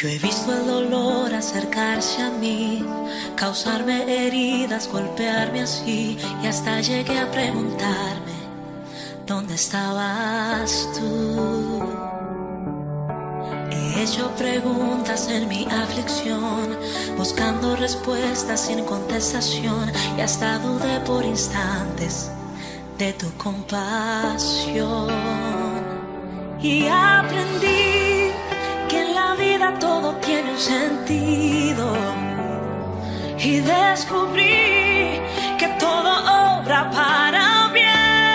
Yo he visto el dolor acercarse a mí, causarme heridas, golpearme así, y hasta llegué a preguntarme, ¿dónde estabas tú? He hecho preguntas en mi aflicción, buscando respuestas sin contestación, y hasta dudé por instantes de tu compasión. Y aprendí que en la vida todo tiene un sentido, y descubrí que todo obra para bien,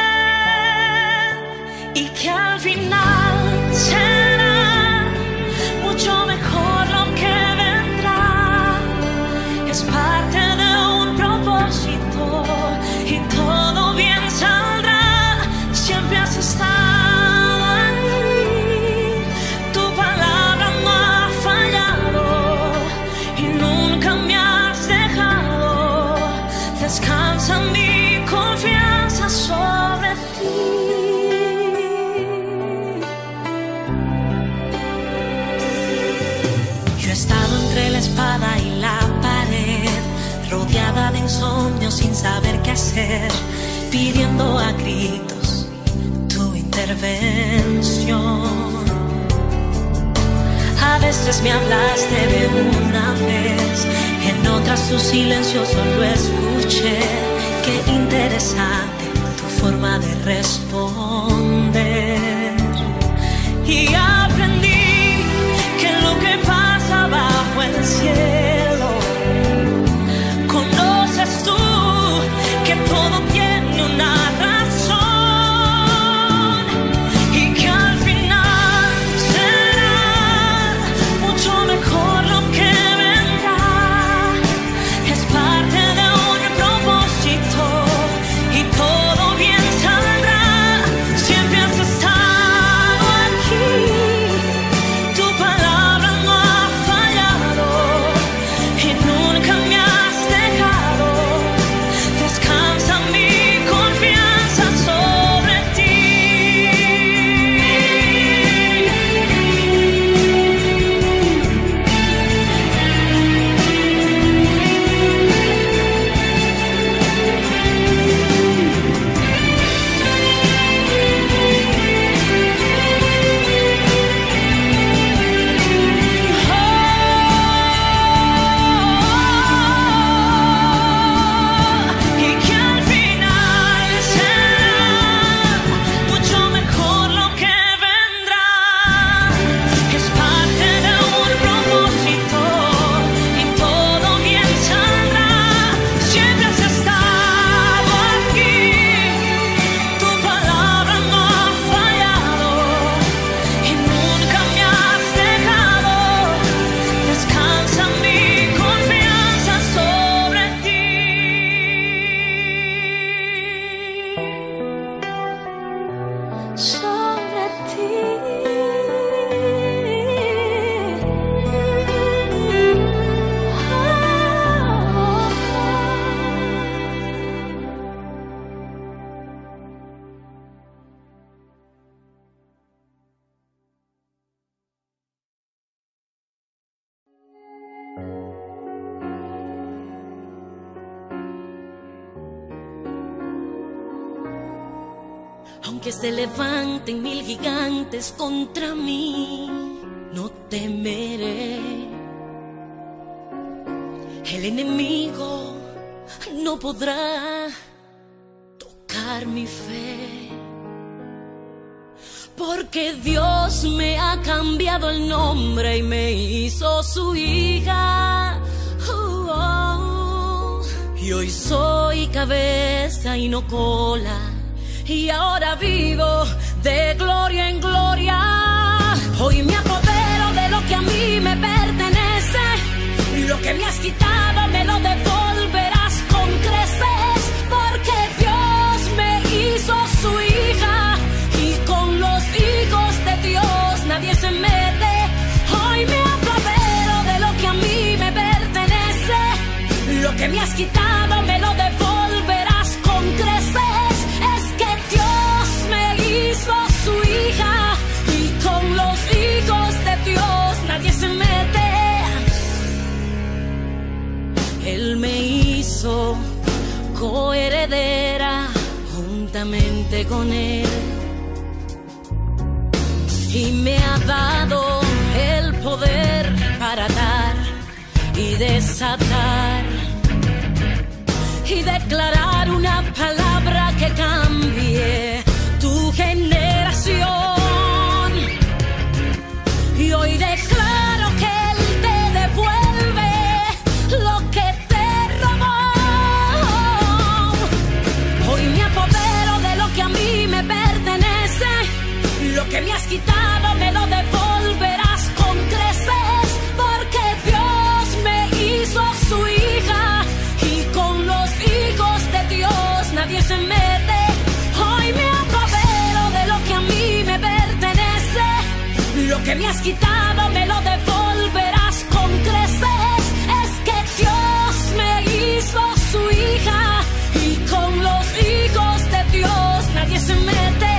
y que al final será mucho mejor lo que vendrá. Es parte de un propósito y todo bien saldrá. Siempre has estado ahí, tu palabra no ha fallado y nunca me has dejado. Descansa mi confianza sobre ti. Yo he estado entre la espada y la pared, rodeada de insomnio sin saber qué hacer, pidiendo a gritos tu intervención. A veces me hablaste de una vez, en otras tu silencio solo escuché. Qué interesante tu forma de responder. Y aprendí que lo que pasa bajo el cielo, conoces tú, que todo tiene una razón, y que al final será mucho mejor lo que vendrá. Es parte de un propósito y todo bien saldrá. Siempre has estado aquí, tu palabra no ha fallado y nunca me has dejado. Descansa mi confianza sobre ti. Y que al final será mucho mejor lo que vendrá. Es parte de un propósito y todo bien saldrá. Siempre has estado aquí, tu palabra no ha fallado y nunca me has dejado. Descansa mi confianza sobre ti. Sobre ti. Aunque se levanten 1000 gigantes contra mí, no temeré. El enemigo no podrá tocar mi fe, porque Dios me ha cambiado el nombre y me hizo su hija. Y hoy soy cabeza y no cola, y ahora vivo de gloria en gloria. Hoy me apodero de lo que a mí me pertenece, lo que me has quitado me lo devolverás con creces, porque Dios me hizo su hija, y con los hijos de Dios nadie se mete. Hoy me apodero de lo que a mí me pertenece, lo que me has quitado me lo devolverás con creces. Es que Dios me hizo su hija, y con los hijos de Dios nadie se mete. Él me hizo coheredera juntamente con Él y me ha dado el poder para dar y desatar y declarar una palabra que cambie tu generación. Y hoy declaro que Él te devuelve lo que te robó. Hoy me apodero de lo que a mí me pertenece. Lo que me has quitado me lo devolverás con creces, porque Dios me hizo su hija y con los hijos de Dios nadie se mete. Hoy me apodero de lo que a mí me pertenece. Lo que me has quitado me lo devolverás con creces. Es que Dios me hizo su hija y con los hijos de Dios nadie se mete.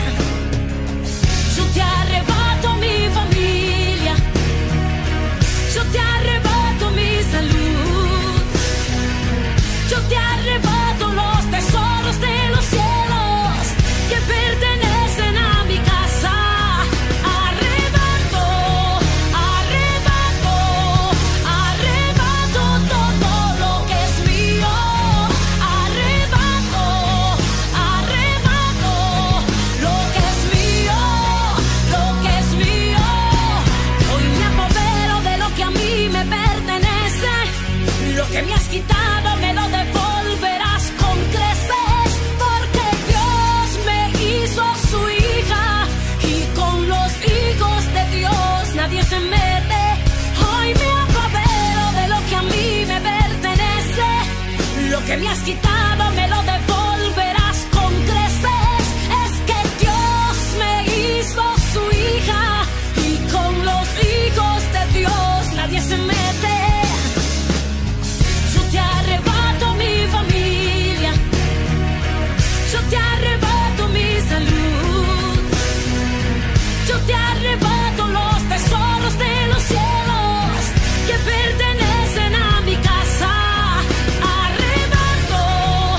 Yo te arrebato mi familia, yo te arrebato mi salud, yo te arrebato los tesoros de los cielos que pertenecen a mi casa. Arrebato, arrebato, arrebato todo lo que es mío. Arrebato, arrebato lo que es mío, lo que es mío. Hoy me apodero de lo que a mí me pertenece. Lo que me has quitado me lo devolverás con creces, porque Dios me hizo su hija y con los hijos de Dios nadie se mete. Hoy me apodero de lo que a mí me pertenece. Lo que me has quitado me lo devolverás con creces. Es que Dios me hizo su hija y con los hijos de Dios nadie se mete. Yo te arrebato mi familia, yo te arrebato mi salud, yo te arrebato los tesoros de los cielos que pertenecen a mi casa. Arrebato,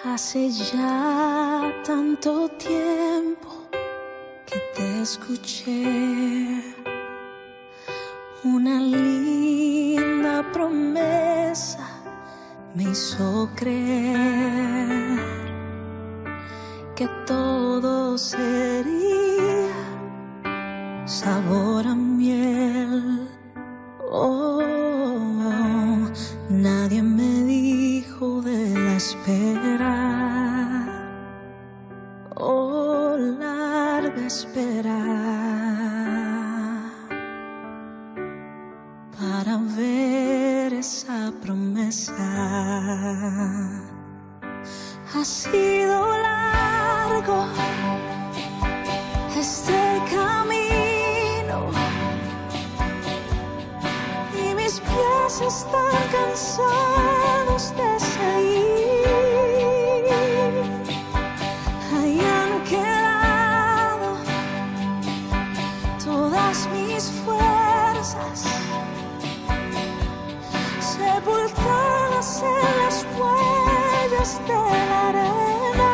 Hace ya tanto tiempo que te escuché, una linda promesa me hizo creer que todo sería sabor a miel. Oh, nadie me dijo de la espera, oh, larga espera, para ver esa promesa. Ha sido largo este camino y mis pies están cansados de seguir. Ahí han quedado todas mis fuerzas, sepultadas en las huellas de la arena.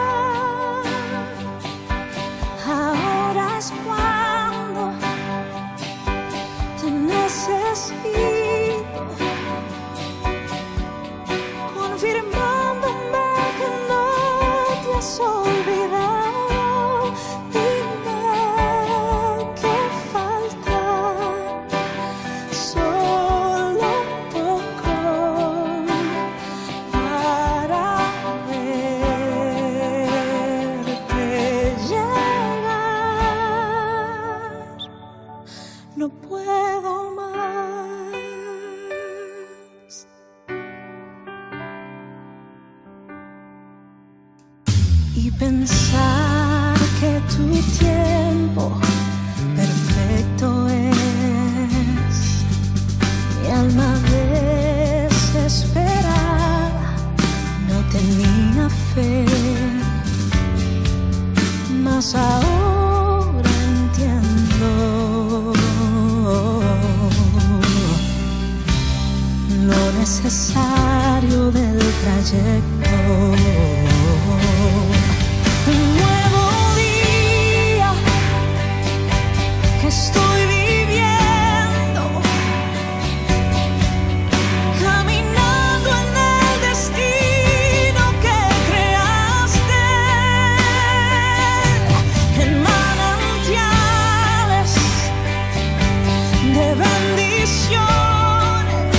Ahora es cuando te necesito, confirmándome que no te has olvidado. Dime qué falta, solo un poco, para verte llegar. No puedo más. Y pensar que tu tiempo perfecto es. Mi alma desesperada no tenía fe, mas ahora entiendo lo necesario del trayecto. Un nuevo día estoy viviendo, caminando en el destino que creaste, en manantiales de bendiciones,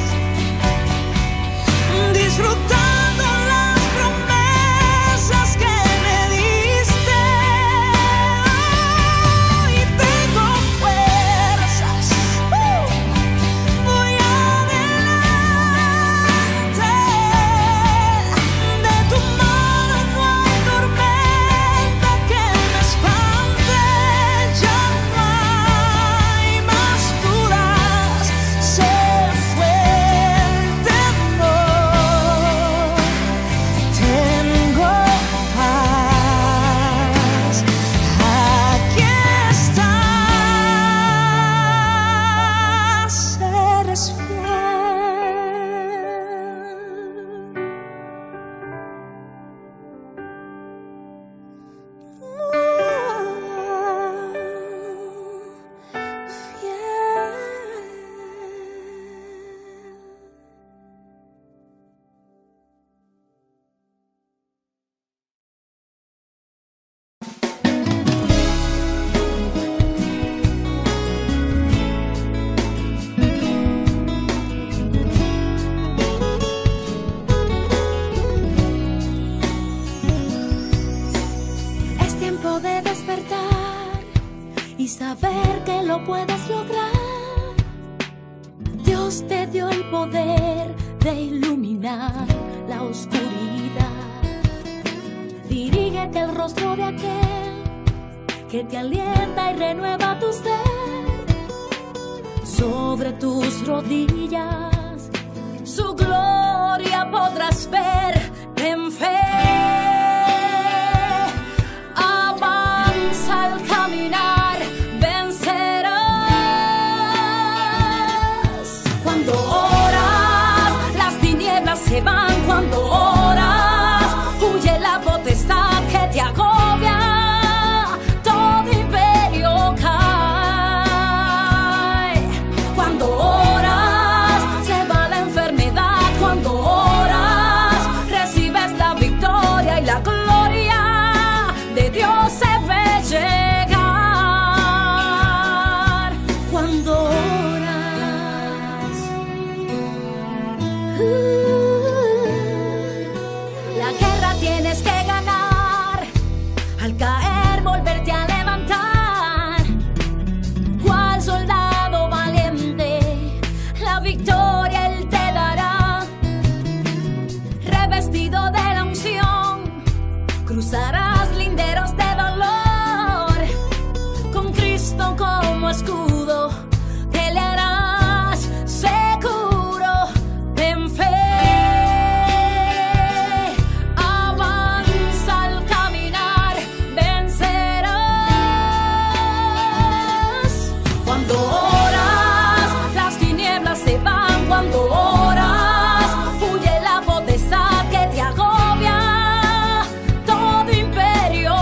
disfrutando las promesas que me diste. Y tengo fuerzas, voy adelante. De tu mano no hay tormenta que me espante. Ya no hay más dudas, se fue el temor. Tengo paz, aquí estás, eres Es tiempo de despertar y saber que lo puedes lograr. Dios te dio el poder de iluminar la oscuridad. Dirígete al rostro de aquel que te alienta y renueva tu ser. Sobre tus rodillas su gloria podrás ver. Ten fe, avanza al caminar, vencerás. Cuando oras, las tinieblas se van. Cuando oras, huye escudo, pelearás seguro en fe. Avanza al caminar, vencerás. Cuando oras, las tinieblas se van. Cuando oras, huye la potestad que te agobia. Todo imperio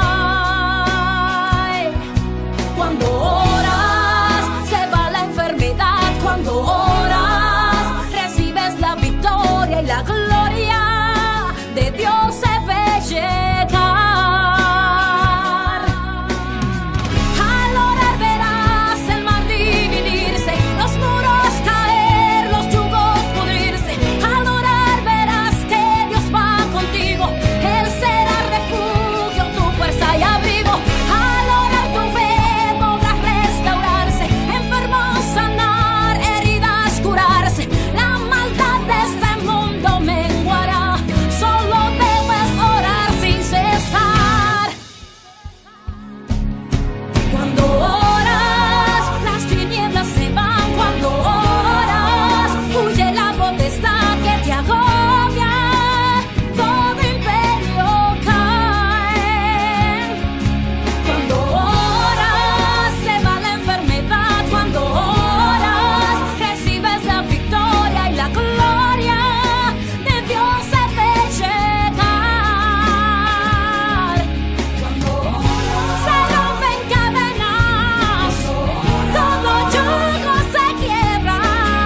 cae. Cuando oras, se va la enfermedad. Cuando oras, recibes la victoria y la gloria de Dios se ve llegar. Al orar verás el mar dividirse, los muros caer, los yugos pudrirse. Al orar verás que Dios va contigo, Él será refugio, tu fuerza y abrigo. Al orar tu fe podrás restaurarse, enfermos sanar, heridas curarse. La maldad de este mundo menguará, solo debes orar sin cesar. Cuando oras, las tinieblas se van. Cuando oras, huye la potestad que te agobia. Todo imperio cae. Cuando oras, se va la enfermedad. Cuando oras, recibes la victoria y la gloria de Dios se ve llegar. Cuando oras, se rompen cadenas, todo yugo se quiebra.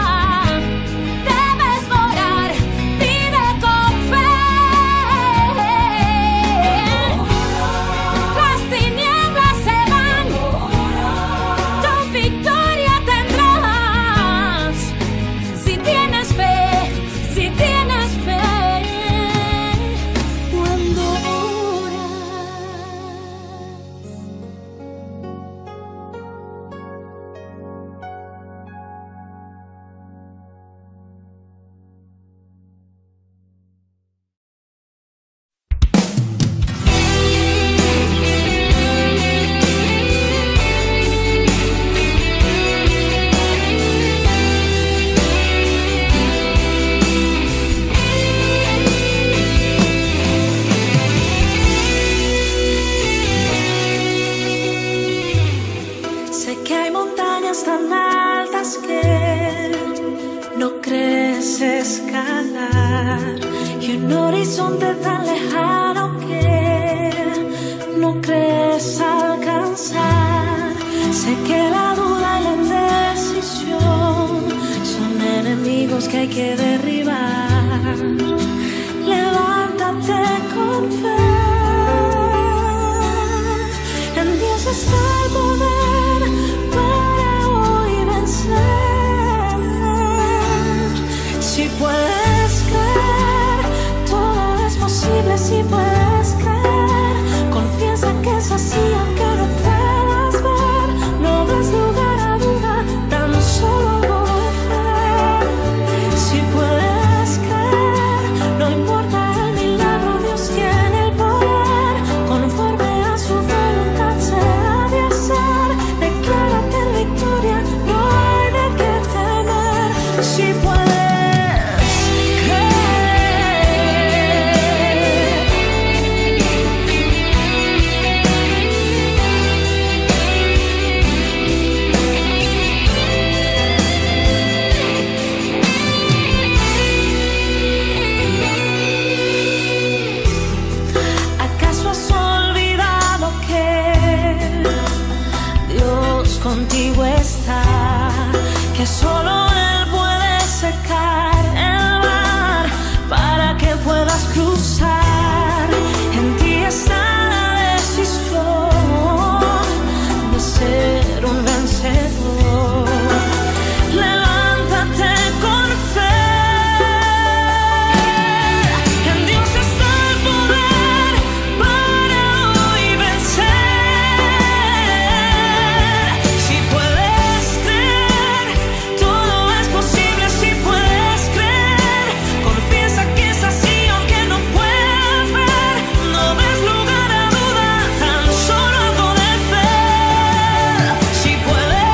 Debes orar, pide con fe. Las tinieblas se van, con victoria tendrás. Si tienes fe, si tienes fe. Cuando oras. Sé que hay montañas tan altas que no crees escalar, y un horizonte tan lejano que no crees alcanzar. Sé que la duda y la indecisión son enemigos que hay que derribar. Levántate con fe, en Dios está el poder para hoy vencer. Si puedes creer, todo es posible. Si puedes creer, confiesa que es así aunque no puedas ver. No des lugar a duda, tan solo algo de fe. Si puedes creer, no importa el milagro, Dios tiene el poder. Conforme a su voluntad se ha de hacer. Declárate en victoria, no hay de qué temer. Si puedes ¿acaso has olvidado que Dios contigo está? Que solo Él puede secar el mar para que puedas cruzar. En ti está la decisión de ser un vencedor. Levántate con fe. En Dios está el poder para hoy vencer. Si puedes creer, todo es posible. Si puedes creer, confiesa que es así aunque no puedas ver. No des lugar a duda, tan solo algo de fe. Si puedes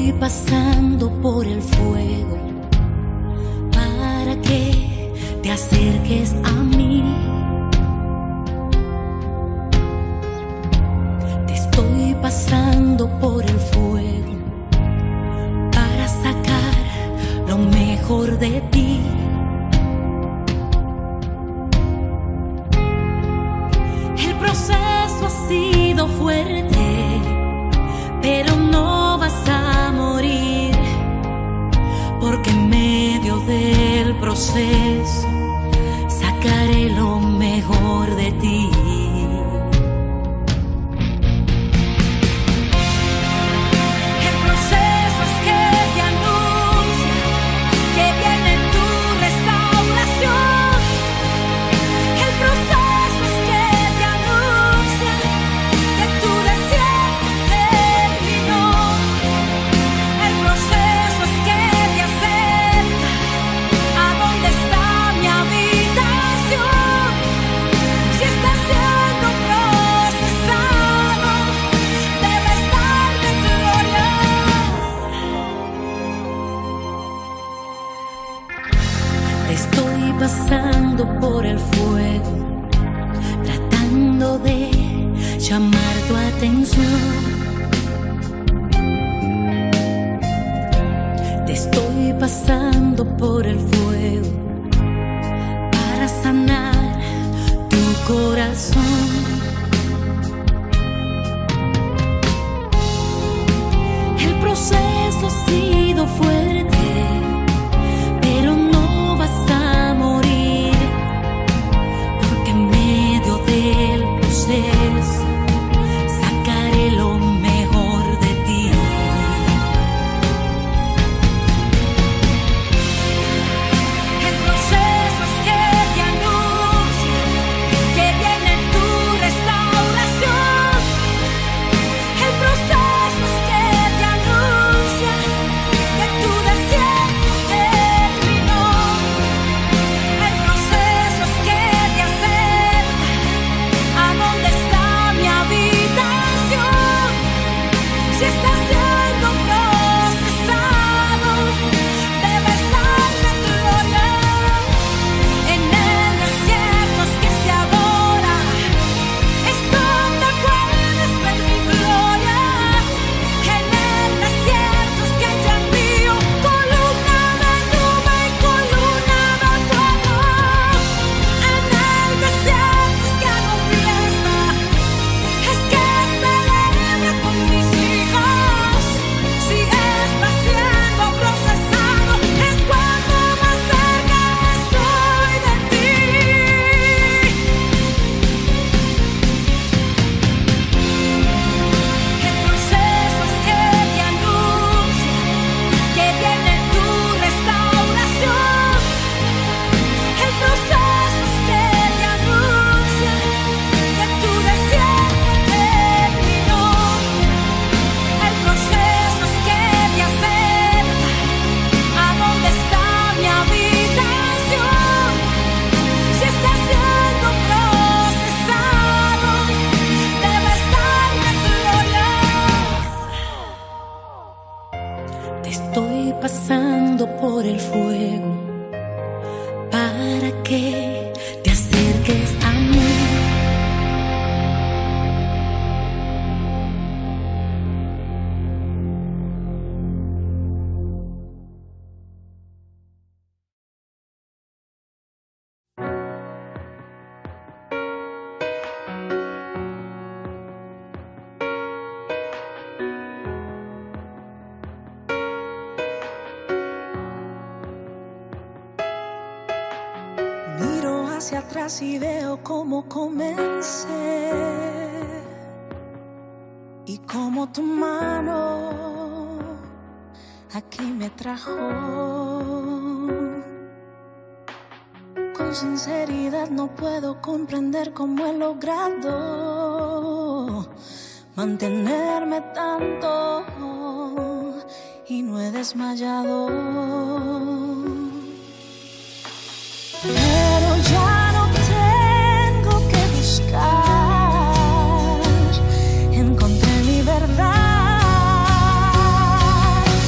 estoy pasando por el fuego para que te acerques a mí. Te estoy pasando por el fuego para sacar lo mejor de ti. El proceso ha sido fuerte, pero no vas a morir, porque en medio del proceso sacaré lo mejor de ti. El proceso es que te anuncia que viene tu restauración. El proceso es que te anuncia que tu desierto terminó. El proceso es que te acerca a donde está mi habitación. Si estás siendo procesado, debes darle gloria. Estoy pasando por el fuego, tratando de llamar tu atención. Te estoy pasando por el fuego para sanar tu corazón. El proceso ha sido fuerte, pero no vas a morir, porque en medio del proceso sacaré lo mejor de ti. El proceso es que te anuncia que viene tu restauración. El proceso es que te anuncia que tu desierto terminó. El proceso es que te acerca a donde está mi habitación. Si estás siendo procesado, debes darle gloria. En el desierto es que se adora, es donde puedes ver mi gloria. En el desierto es que ya envío columna de nube y columna de fuego. En el desierto es que hago fiesta, es que celebro con mis hijos. Si estás siendo procesado, es cuando más cerca estoy de ti. El proceso es que te anuncia que viene tu restauración. El proceso es que te anuncia que tu desierto terminó. El proceso es que te acerca a donde está mi habitación. Si estás siendo procesado, debes darle gloria. Te estoy pasando por el fuego para que te acerques a mí. Miro hacia atrás y veo cómo comencé y cómo tu mano aquí me trajo. Con sinceridad no puedo comprender cómo he logrado mantenerme tanto y no he desmayado. Pero ya no tengo que buscar, encontré mi verdad.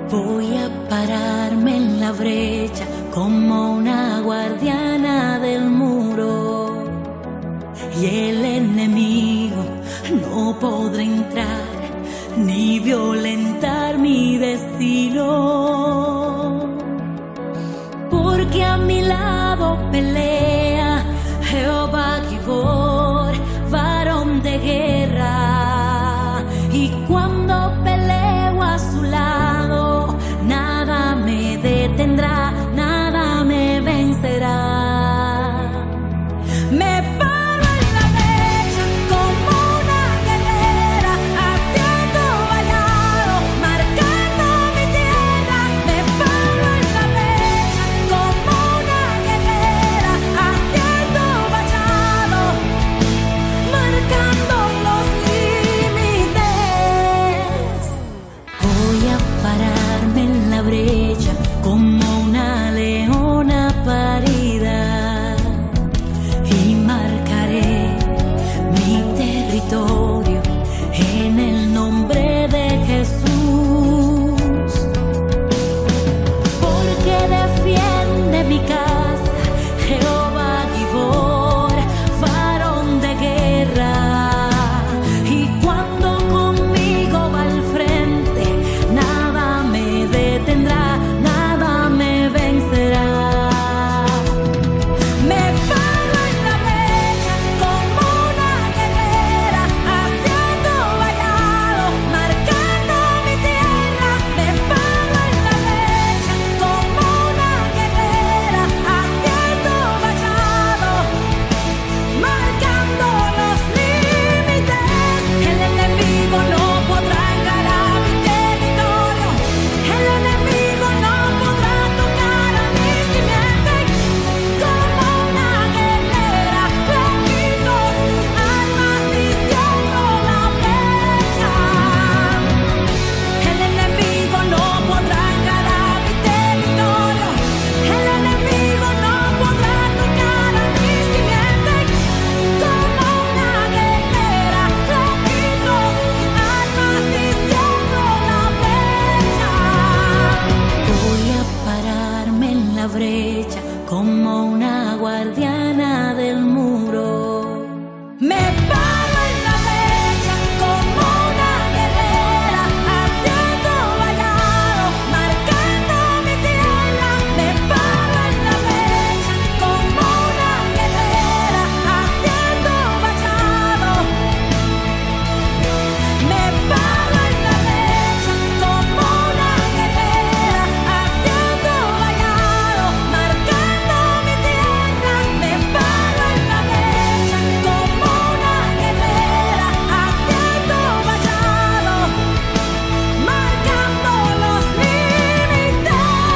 Voy a pararme en la brecha como una guardiana del muro, y el enemigo no podrá entrar ni violentar mi destino, porque a mi lado pelea Jehová Gibor, varón de guerra, y cuando peleo a su lado, nada me detendrá, nada me vencerá. Me paro en la brecha como una guerrera, haciendo vallado, marcando mi tierra. Me paro en la brecha como una guerrera, haciendo vallado, marcando los límites. Voy a pararme en la brecha como una leona parida, y marcaré mi territorio en el nombre de Jesús, porque defiende mi casa Jehová Gibor, varón de guerra, y cuando conmigo va al frente, nada me detendrá, nada me vencerá. Me paro en la brecha como una guerrera, haciendo vallado, marcando mi tierra. Me paro en la brecha como una guerrera, haciendo vallado, marcando los límites. El enemigo no podrá entrar a mi territorio, el enemigo no podrá tocar a mi simiente. Como una guerrera, le quito sus armas y cierro la brecha. El enemigo no podrá entrar a mi territorio, el enemigo no podrá tocar a mi simiente. Como una guerrera, le quito sus armas y cierro la brecha. Voy a pararme en la brecha como una guardiana del muro. Me paro en la brecha como una guerrera, haciendo vallado, marcando mi tierra. Me paro en la brecha como una guerrera, haciendo vallado. Me paro en la brecha como una guerrera, haciendo vallado, marcando mi tierra. Me paro en la brecha como una guerrera, haciendo vallado, marcando los límites.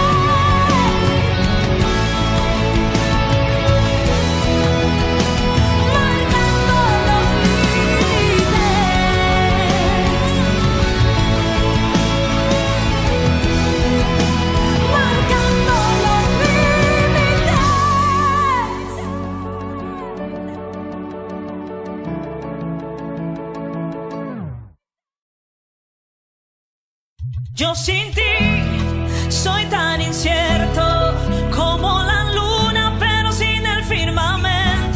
Yo sin ti soy tan incierto como la luna, pero sin el firmamento.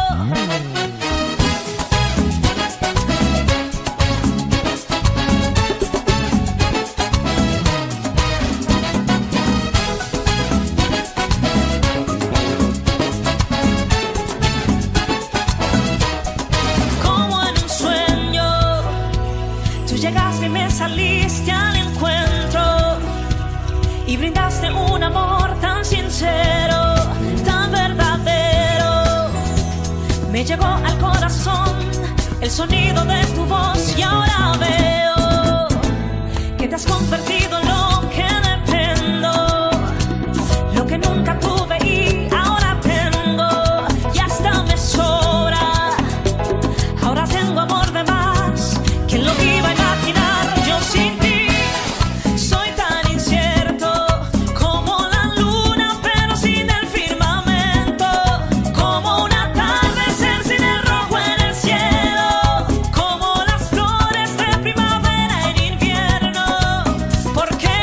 Como en un sueño, tú llegaste y me saliste al encuentro, y brindaste un amor tan sincero, tan verdadero. Me llegó al corazón el sonido de tu voz, y ahora veo que te has convertido en lo que dependo, lo que nunca tuve y ahora tengo, y hasta me sobra. Ahora tengo amor de más, ¿quién lo iba a imaginar? Yo sin ti soy tan incierto como la luna, pero sin el firmamento, como un atardecer sin el rojo en el cielo, como las flores de primavera en invierno, porque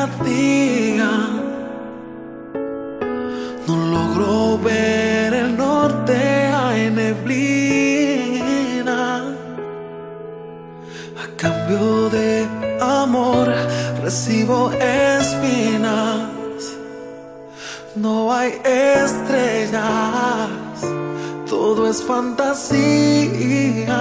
día. No logro ver el norte, hay neblina. A cambio de amor recibo espinas. No hay estrellas, todo es fantasía.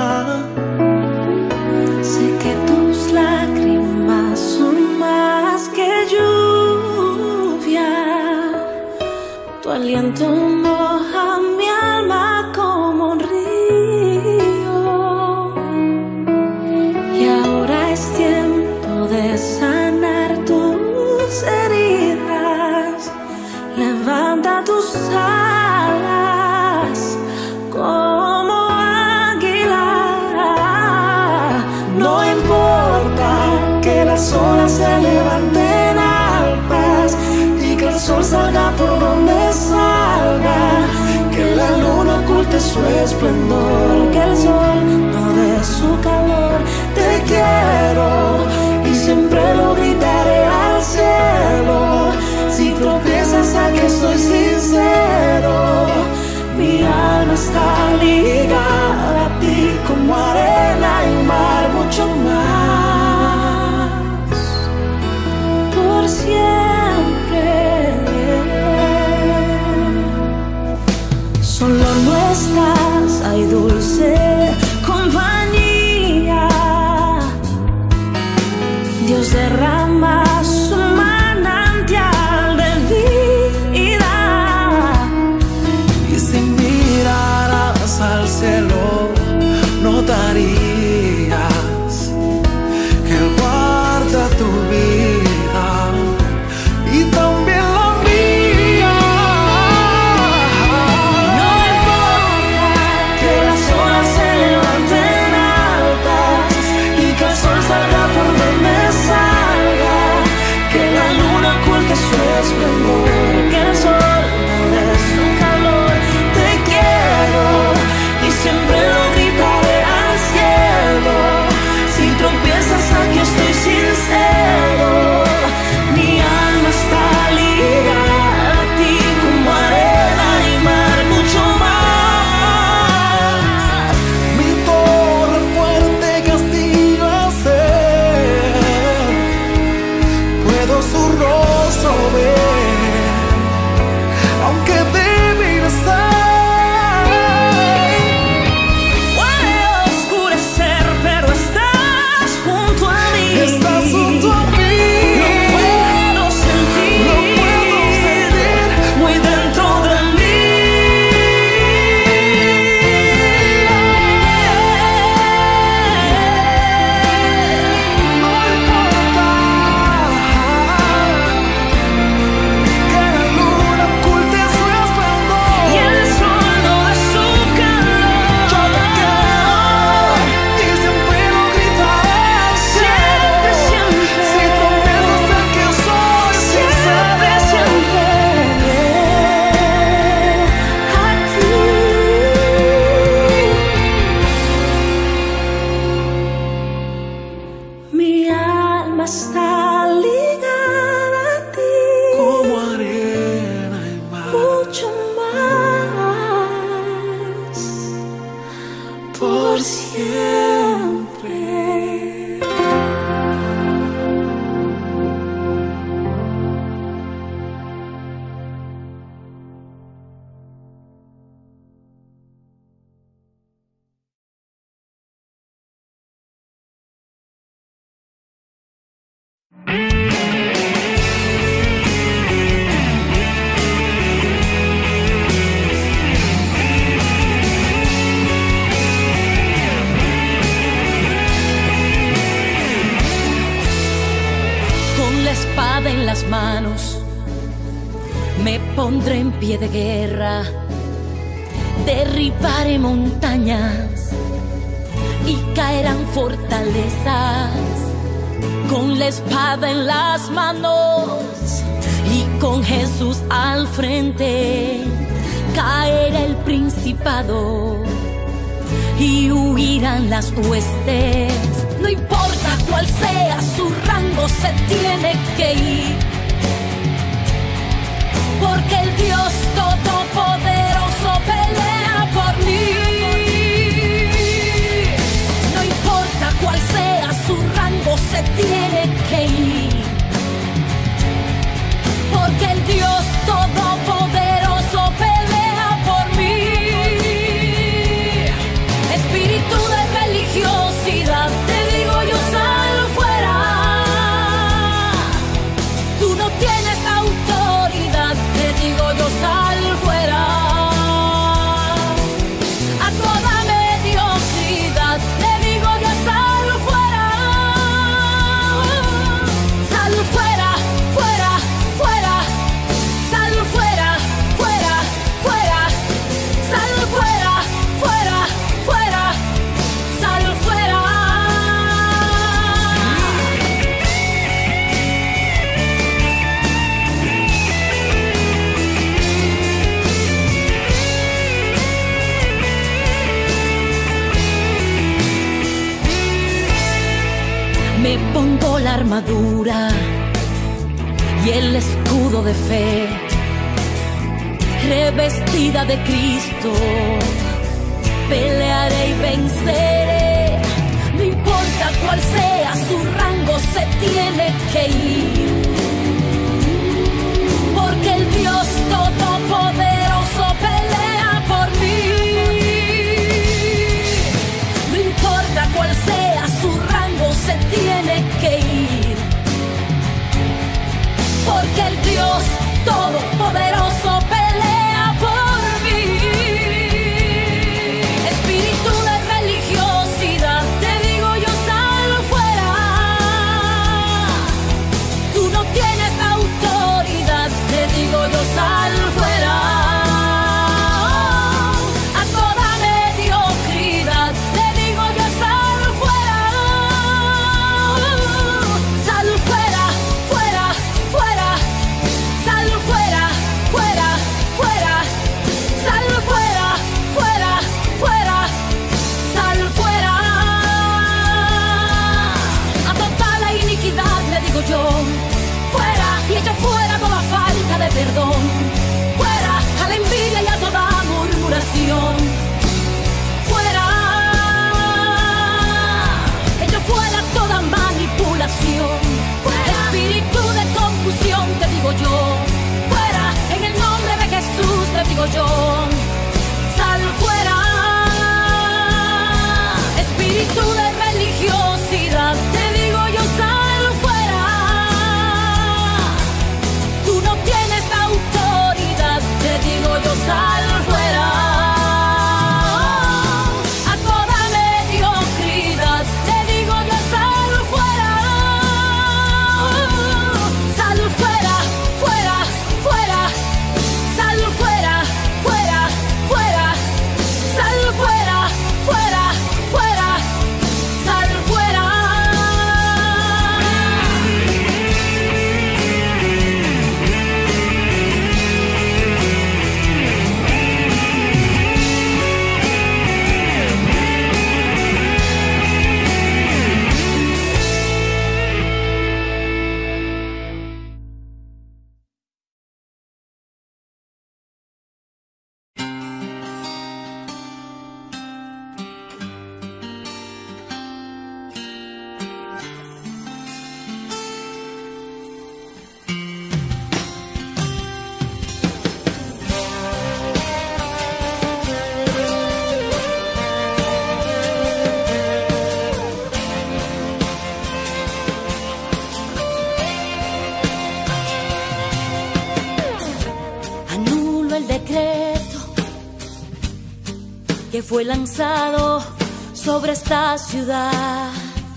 Sé que tus lágrimas son más que lluvia. Tu aliento moja mi alma como un río. Y ahora es tiempo de sanar tus heridas. Levanta tus alas como águila. No importa que las olas se levanten altas y que el sol salga por donde salga, que la luna oculte su esplendor, que el sol no dé su calor. Te quiero y siempre lo gritaré al cielo. Si tropiezas, aquí estoy sincero. Mi alma está ligada a ti como arena y mar, mucho más, por siempre. Solo no estás, hay dulce compañía. Dios derrama su manantial de vida. Y si miraras al cielo, notarías que Él guarda tu vida y también la mía. No importa que las olas se levanten altas y que el sol salga por donde salga, que la luna oculte su esplendor, que el sol no dé su calor. Te quiero y siempre lo gritaré al cielo. Si tropiezas, aquí estoy sincero. Mi alma está ligada a ti como arena y mar, mucho más. Mi torre, fuerte, castillo es Él. Puedo su rostro ver, aunque débil estar. Puede oscurecer, pero estás junto a mí. Estás junto a mí. Lo puedo sentir, muy dentro de mí. No importa que la luna oculte su esplendor. Y el sol no dé su calor. Yo te quiero y siempre lo gritaré al cielo. Siempre, Si tropiezas, sé que soy siempre, sincero. a ti. Mi alma está ligada a ti, Como arena y mar, mucho más, por siempre. Con la espada en las manos me pondré en pie de guerra, derribaré montañas y caerán fortalezas. Con la espada en las manos y con Jesús al frente, caerá el principado y huirán las huestes No importa cuál sea su rango, se tiene que ir. Porque el Dios Todopoderoso pelea por mí. No importa cuál sea su rango, se tiene que ir. Porque el Dios Todopoderoso pelea por mí. Espíritu de religiosidad, te digo yo, sal fuera. Tú no tienes autoridad, te digo yo, sal fuera. A toda mediocridad, te digo yo, sal fuera. Sal fuera, fuera, fuera. Sal fuera, fuera, fuera. Sal fuera, fuera, fuera. Sal fuera. Me pongo la armadura y el escudo de fe, revestida de Cristo, pelearé y venceré. No importa cuál sea su rango, se tiene que ir. Porque el Dios Todopoderoso pelea por mí. No importa cuál sea su rango, se tiene que ir. Porque el Dios Todopoderoso pelea por mí. Espíritu de religiosidad, te digo yo, sal fuera. Tú no tienes autoridad, te digo yo, sal fuera. A toda mediocridad, te digo yo, sal fuera. Sal fuera, fuera, fuera. Sal fuera, fuera, fuera. Sal fuera, fuera, fuera. Sal fuera. A toda la iniquidad le digo yo, fuera, y echa fuera toda falta de perdón. Fuera a la envidia y a toda murmuración. Fuera, echa fuera toda manipulación. Espíritu de confusión, te digo yo, fuera, en el nombre de Jesús te digo yo, sal fuera. Espíritu de religiosidad, te digo yo, sal fuera. Tú no tienes autoridad, te digo yo, sal fuera. A toda mediocridad, te digo yo, sal fuera. Sal fuera, fuera, fuera. Sal fuera, fuera, fuera. Sal fuera, fuera, fuera. Sal fuera. Que fue lanzado sobre esta ciudad.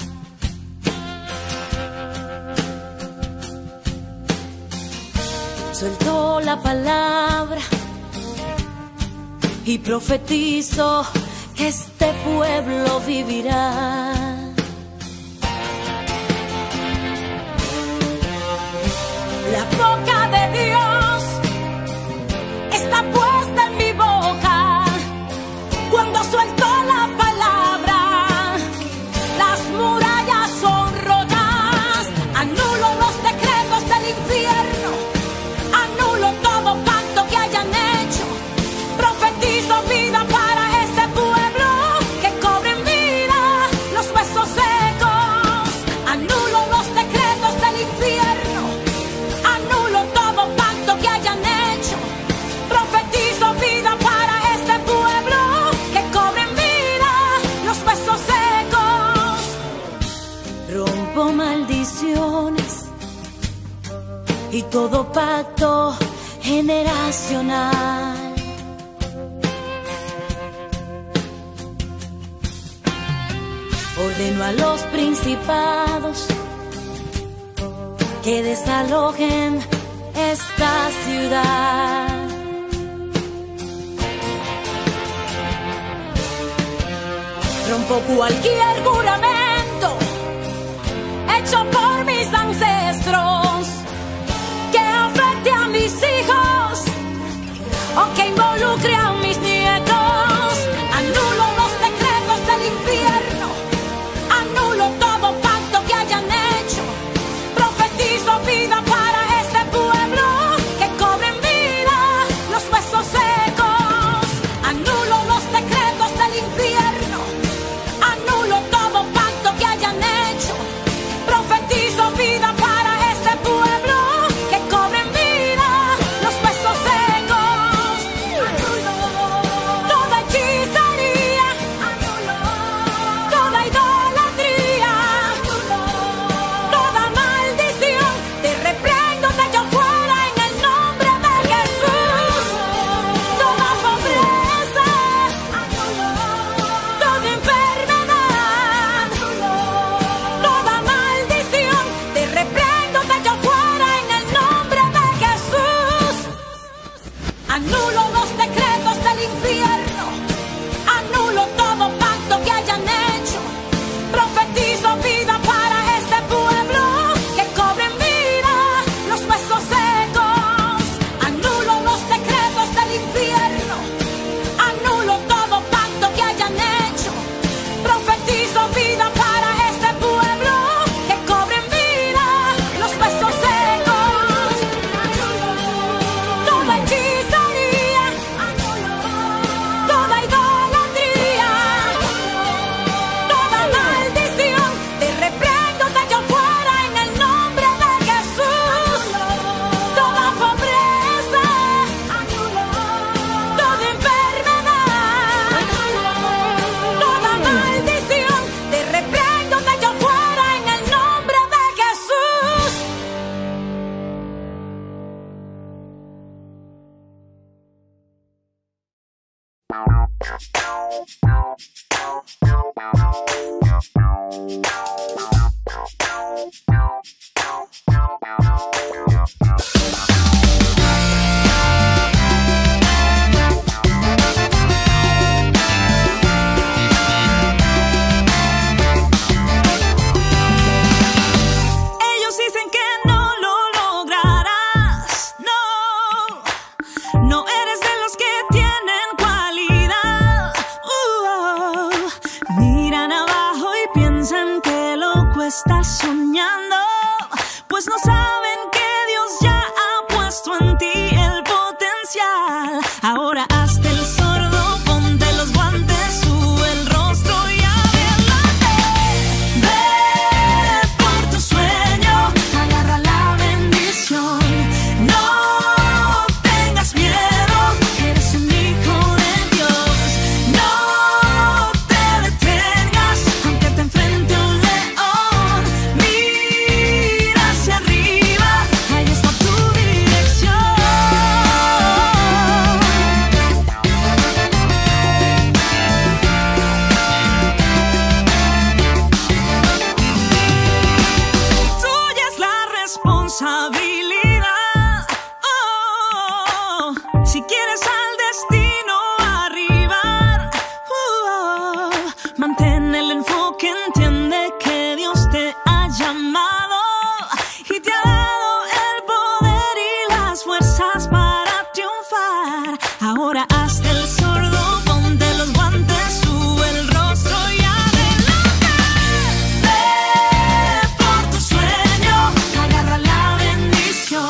Suelto la palabra y profetizo que este pueblo vivirá. La boca de Dios está puesta en mi boca. Cuando suelto la palabra, las murallas y todo pacto generacional. Ordeno a los principados que desalojen esta ciudad. Rompo cualquier juramento hecho por mis ancestros que afecte a mis hijos o que involucre a mis nietos. Anulo los decretos del infierno, anulo todo pacto que hayan hecho. Profetizo vida para este pueblo, que cobren vida los huesos secos. Anulo los decretos del infierno, anulo todo pacto que hayan hecho. Profetizo vida para este pueblo, que cobren vida los huesos secos. Anulo toda hechicería, anulo toda idolatría, anulo toda maldición. Te reprendo, te echo fuera en el nombre de Jesús. Toda pobreza, anulo toda enfermedad, anulo toda maldición. Te reprendo, te echo fuera en el nombre de Jesús. Anulo los decretos del infierno, anulo todo pacto que hayan hecho. Profetizo vida para este pueblo, que cobren vida los huesos secos. Anulo los decretos del infierno, anulo todo pacto que hayan hecho. Profetizo vida para este pueblo, que cobren vida los huesos secos. Anulo toda hechicería, anulo toda idolatría, toda maldición. Te reprendo, te echo fuera en el nombre de Jesús. Toda pobreza, anulo toda enfermedad, toda maldición. Te reprendo, te echo fuera en el nombre de Jesús. Ellos dicen que no lo lograrás, no, no eres de los que tienen cualidad. Miran abajo y piensan que loco estás soñando, pues no saben que Dios ya ha puesto en ti el potencial. Ahora hazte el sordo, ponte los guantes, sube el rostro y adelante. Ve por tu sueño, agarra la bendición. No tengas miedo, eres un hijo de Dios. No te detengas, aunque te enfrente un león. Mira hacia arriba, ahí está tu dirección. Tuya es la responsabilidad. Si quieres al destino arribar, mantén el enfoque, entiende que Dios te ha llamado y te ha dado el poder y las fuerzas para triunfar. Ahora hazte el sordo, ponte los guantes, sube el rostro y adelante. Ve por tu sueño, agarra la bendición.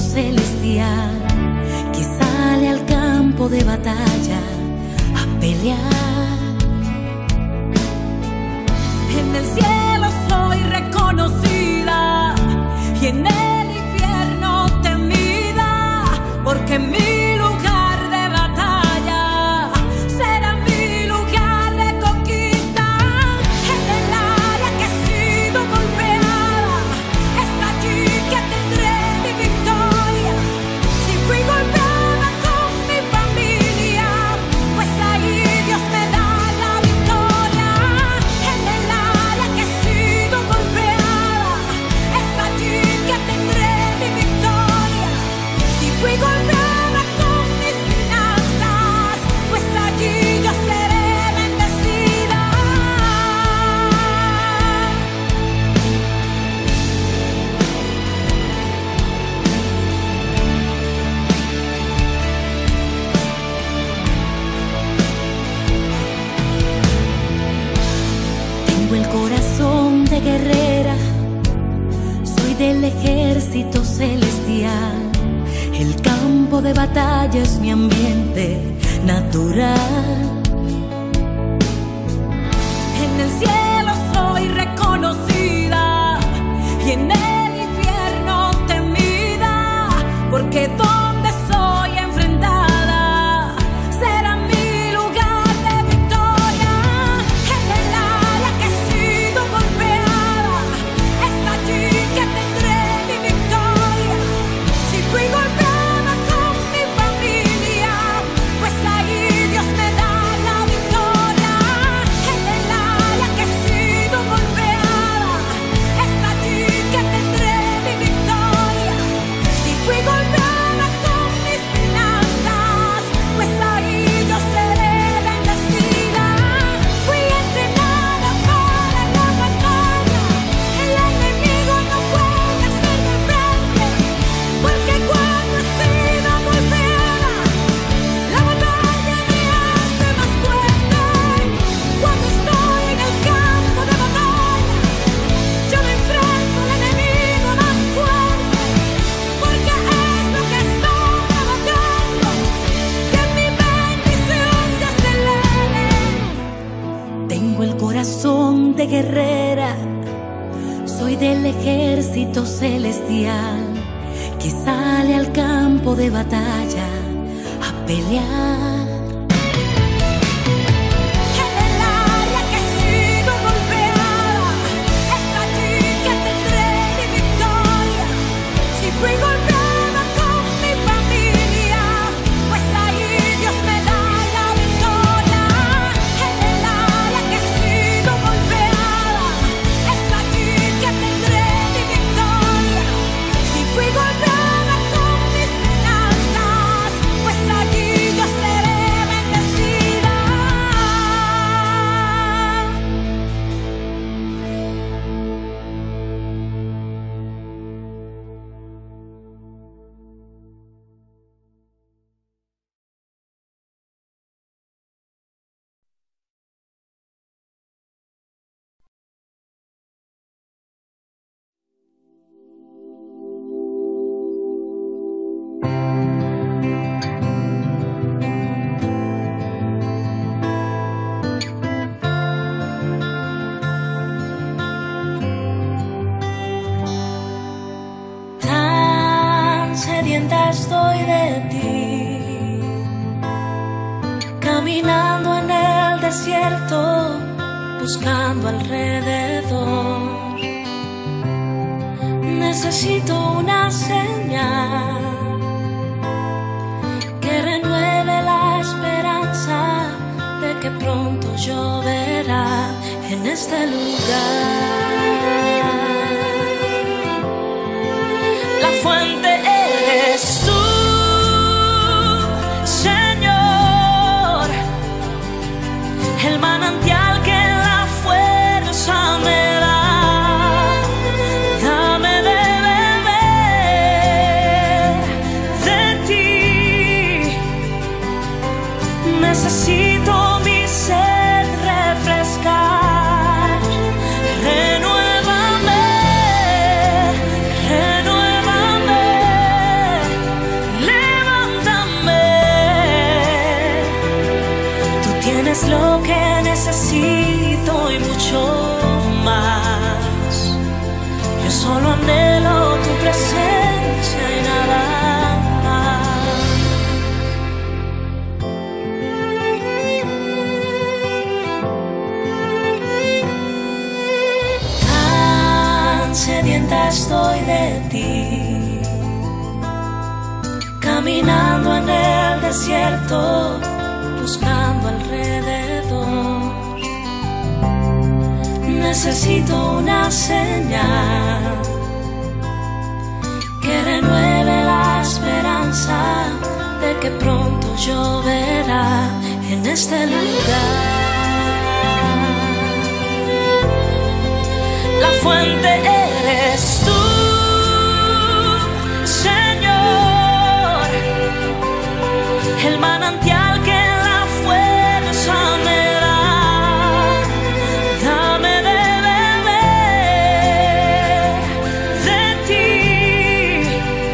celestial que sale al campo de batalla a pelear. En el cielo soy reconocida y en el infierno temida, porque mi lugar de batalla será mi lugar de conquista. En el área que he sido golpeada, es allí que tendré mi victoria. Si fui golpeada con mi familia, pues ahí Dios me da la victoria. En el área que he sido golpeada, es allí que tendré mi victoria. Si fui golpeada con mis finanzas, pues allí yo seré bendecida. Tengo el corazón de guerrera, soy del ejército celestial. El campo de batalla es mi ambiente natural. En el cielo soy reconocida y en el infierno temida, porque donde soy enfrentada será mi lugar de victoria. En el área que he sido golpeada, es allí que tendré mi victoria. Si fui golpeada con mi familia, pues ahí Dios me da la victoria. En el área que he sido golpeada, es allí que tendré mi victoria. Si fui golpeada con mis finanzas, pues ahí yo seré bendecida. Fui entrenada para la batalla, el enemigo no puede hacerme frente, porque cuando he sido golpeada, la batalla me hace más fuerte. Cuando estoy en el campo de batalla, yo me enfrento al enemigo más fuerte, porque es lo que está provocando que mi bendición se acelere. Tengo el corazón de guerrera, soy del ejército celestial que sale al campo de batalla a pelear. En el área que he sido golpeada, es allí que tendré mi victoria. Si fui golpeada con mi familia, pues ahí Dios me da la victoria. En el área que he sido golpeada, es allí que tendré mi victoria. Si fui golpeada con mis finanzas, pues allí yo seré bendecida. Tan sedienta estoy de ti, caminando en el desierto, buscando alrededor. Necesito una señal que renueve la esperanza de que pronto lloverá en este lugar. La fuente eres tú, Señor, el manantial que la fuerza me da. Dame de beber de ti. Necesito mi sed refrescar. tienes lo que necesito y mucho más. Yo solo anhelo tu presencia y nada más. Tan sedienta estoy de ti, caminando en el desierto, buscando alrededor. Necesito una señal que renueve la esperanza de que pronto lloverá en este lugar. La fuente eres tú, Señor, el manantial que la fuerza me da. Dame de beber de ti.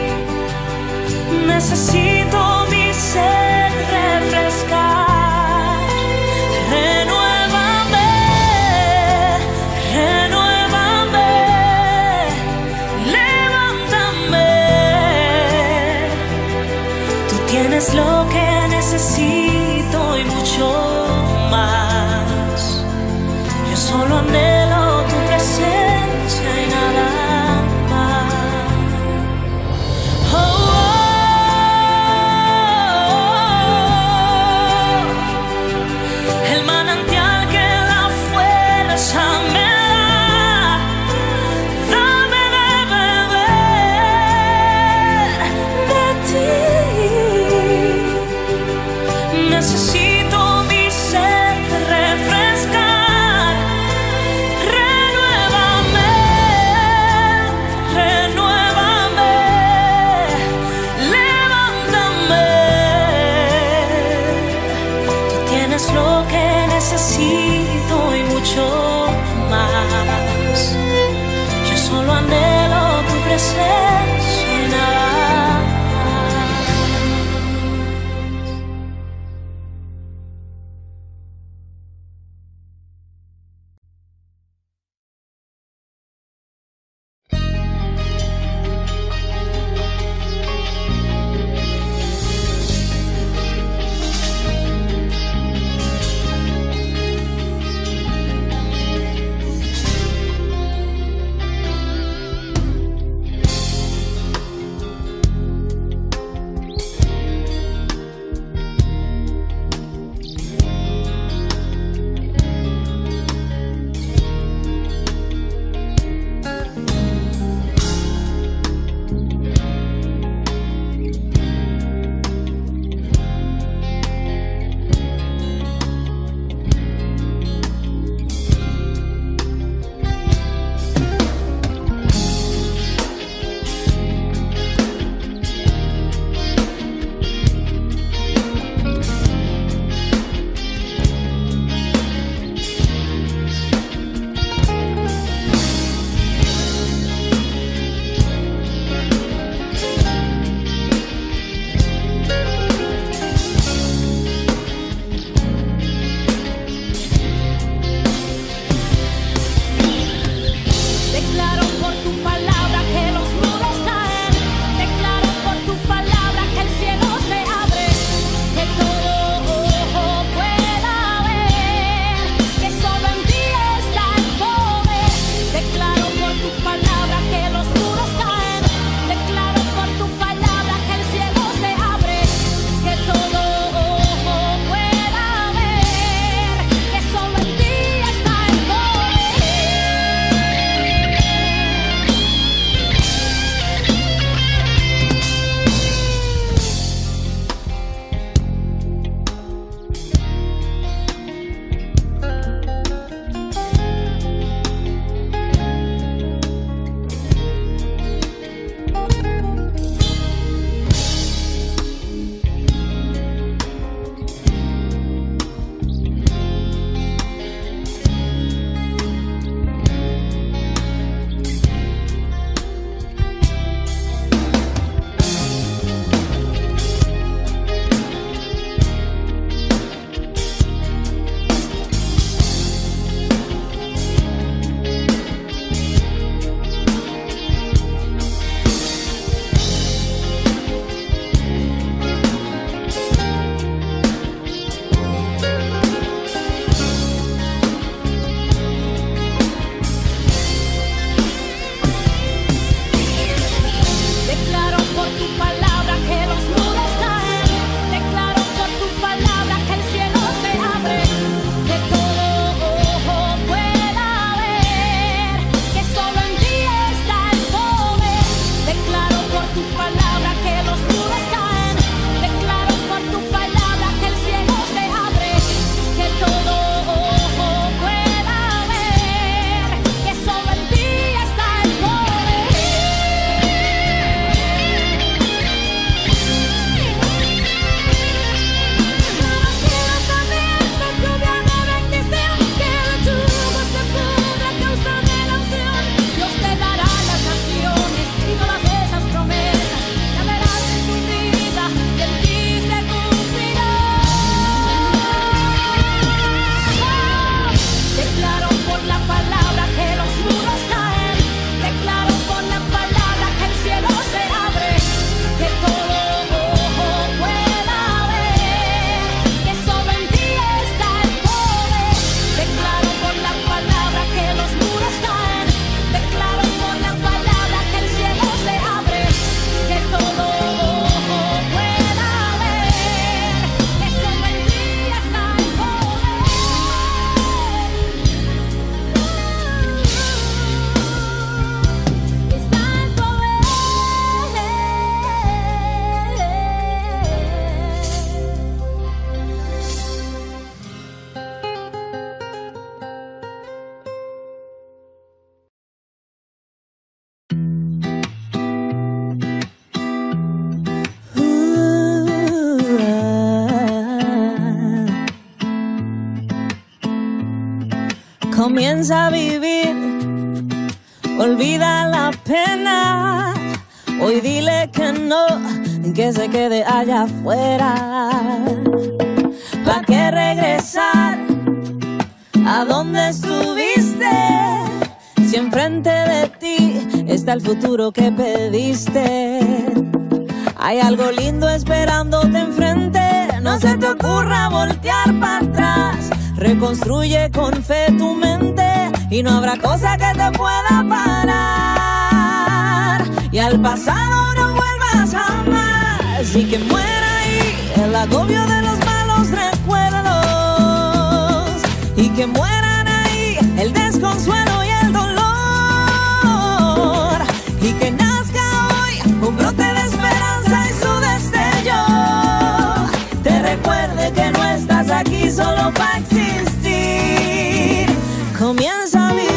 Necesito mi sed refrescar. Renuévame, renuévame, levántame. Tú tienes lo que necesito y mucho más. Yo solo anhelo tu presencia y nada más. Oh, oh, oh. El manantial que la fuerza me da. Dame de beber de ti. Necesito mi sed refrescar. Renuévame, renuévame, levántame. Tú tienes lo que necesito y mucho más. Yo solo anhelo tu presencia y nada más. Comienza a vivir, olvida la pena. Hoy dile que no, que se quede allá afuera. ¿Pa' qué regresar a donde estuviste? Si enfrente de ti está el futuro que pediste. Hay algo lindo esperándote enfrente. No se te ocurra voltear para atrás. Reconstruye con fe tu mente y no habrá cosa que te pueda parar. Y al pasado no vuelvas jamás. Y que muera ahí el agobio de los malos recuerdos. Y que mueran ahí el desconsuelo y el dolor. Y que nazca hoy un brote de esperanza y su destello te recuerde que no estás aquí solo para existir. Comienza a vivir.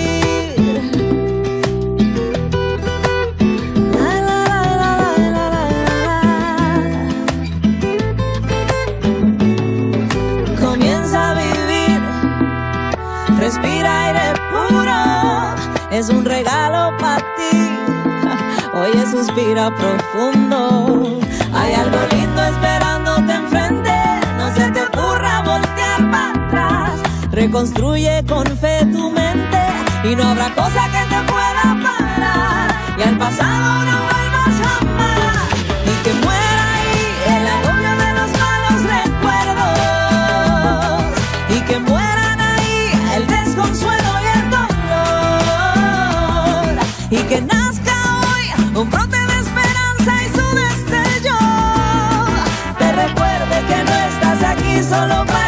Comienza a vivir. Respira aire puro. Es un regalo para ti. Oye, suspira profundo. Hay algo lindo esperándote enfrente. No se te ocurra voltear para atrás. Reconstruye con fe tu mente y no habrá cosa que te pueda parar. Y al pasado no vuelvas jamás. Y que muera ahí el agobio de los malos recuerdos. Y que mueran ahí el desconsuelo y el dolor. Y que nazca hoy un brote de esperanza y su destello te recuerde que no estás aquí solo para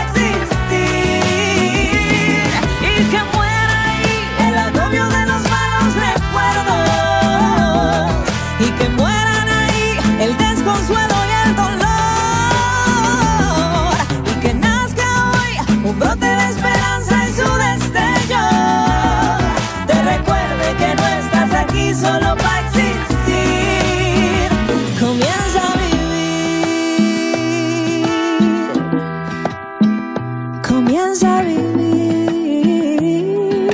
existir. Y que muera ahí el agobio de los malos recuerdos. Y que mueran ahí el desconsuelo y el dolor. Y que nazca hoy un brote de esperanza y su destello te recuerde que no estás aquí solo para existir. Comienza a vivir. Comienza a vivir.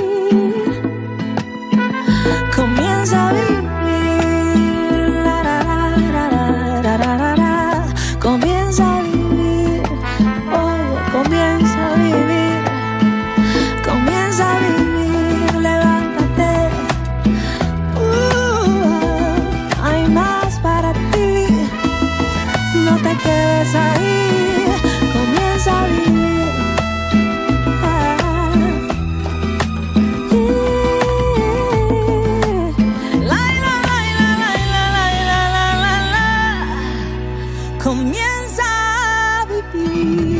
Comienza a vivir. La, la, la, la, la, la, la, la. Comienza a vivir. Oye, comienza a vivir. Comienza a vivir. Levántate. Hay más para ti. No te quedes ahí. Comienza a vivir. Comienza a vivir.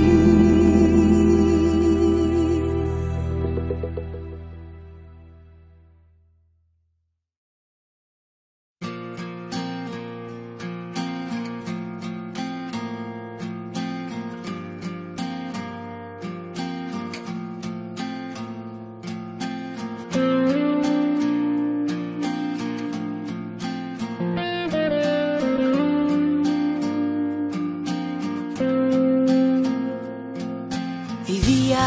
Vivía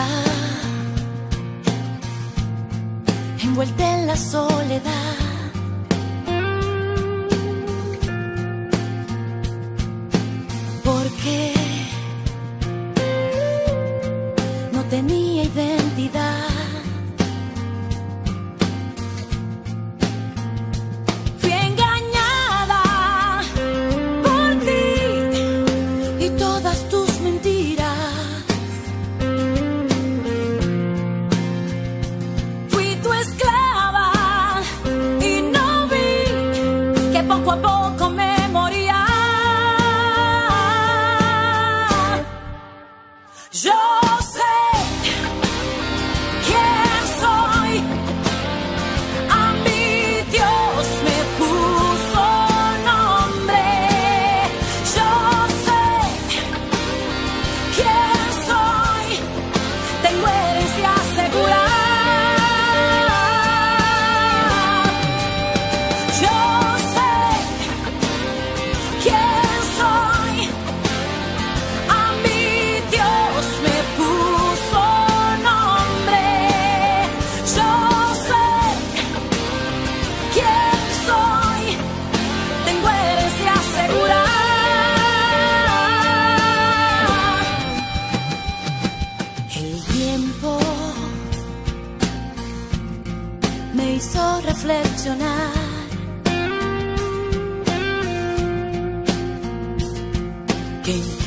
envuelta en la soledad. Porque no tenía identidad. Fui engañada por ti y todas tus mentiras. Fui tu esclava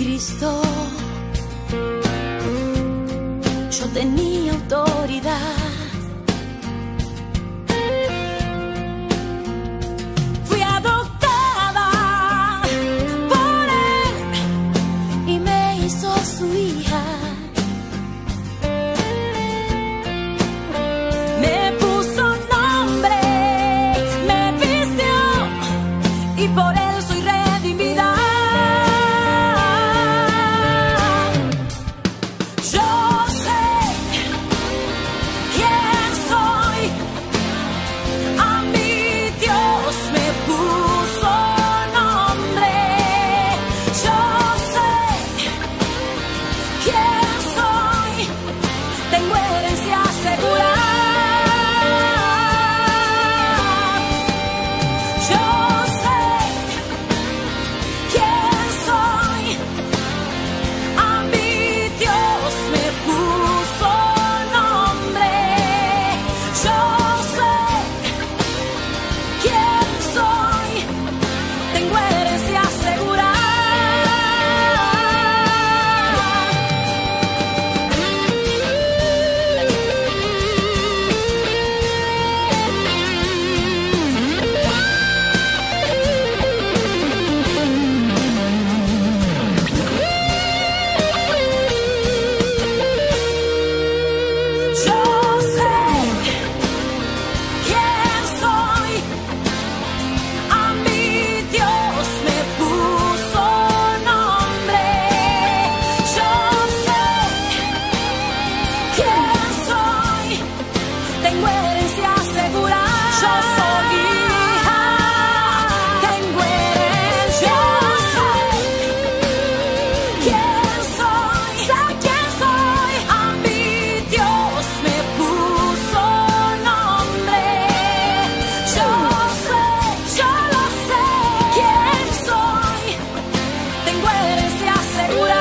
Cristo yo tenía autoridad. Fui adoptada por Él y me hizo su hija. Me puso nombre, me vistió y por Él soy redimida. Yo sé quién soy, a mi Dios me puso nombre. Yo sé quién soy, tengo herencia segura. Yo sé quién soy, a mi Dios me puso nombre. Yo sé quién soy, tengo herencia segura. Yo sé quién soy, a mi Dios me puso nombre. Yo sé quién soy, tengo herencia segura. Yo soy hija, tengo herencia. Yo sé quién soy, sé quién soy, a mi Dios me puso nombre. Yo sé, yo lo sé, quién soy, tengo herencia segura.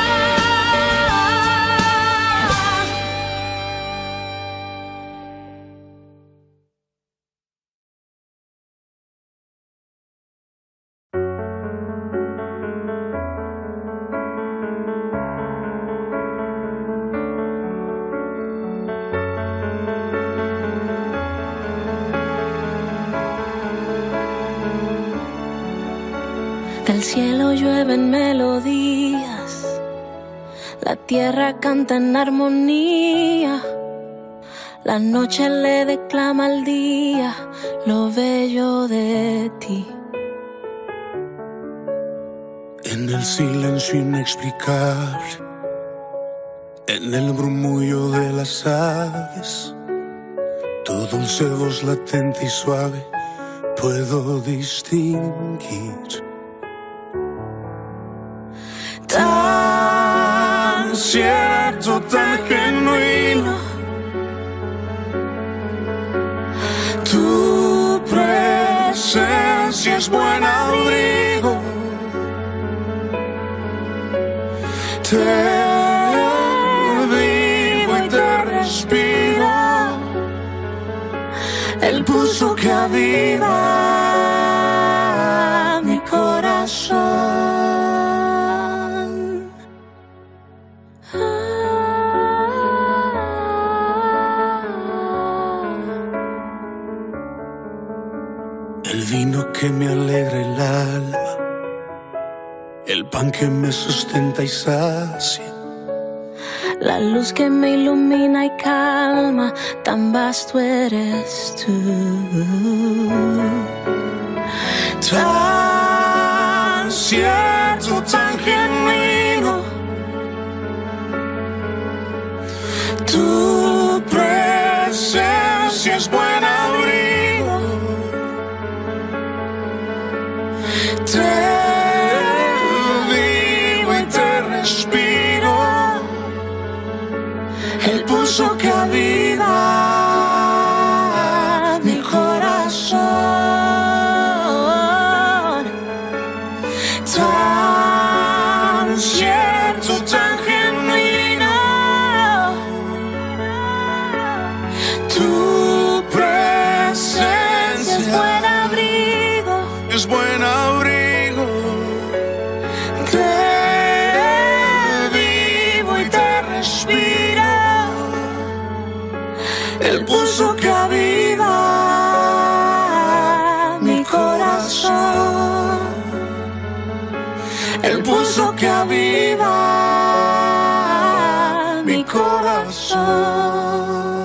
Del cielo llueven melodías, la tierra canta en armonía, la noche le declama al día lo bello de ti. En el silencio inexplicable, en el murmullo de las aves, tu dulce voz latente y suave puedo distinguir. Tan cierto, tan genuino, tu presencia es buen abrigo. Te vivo y te respiro, el pulso que aviva mi corazón. El vino que me alegra el alma, el pan que me sustenta y sacia, La luz que me ilumina y calma, tan vasto eres tú. tan cierto, tan genuino, tu presencia es buen abrigo. Te vivo y te respiro, el pulso que aviva mi corazón. Tan cierto, tan genuino, tu presencia es buen abrigo, es buen abrigo. Te el pulso que aviva mi corazón, el pulso que aviva mi corazón.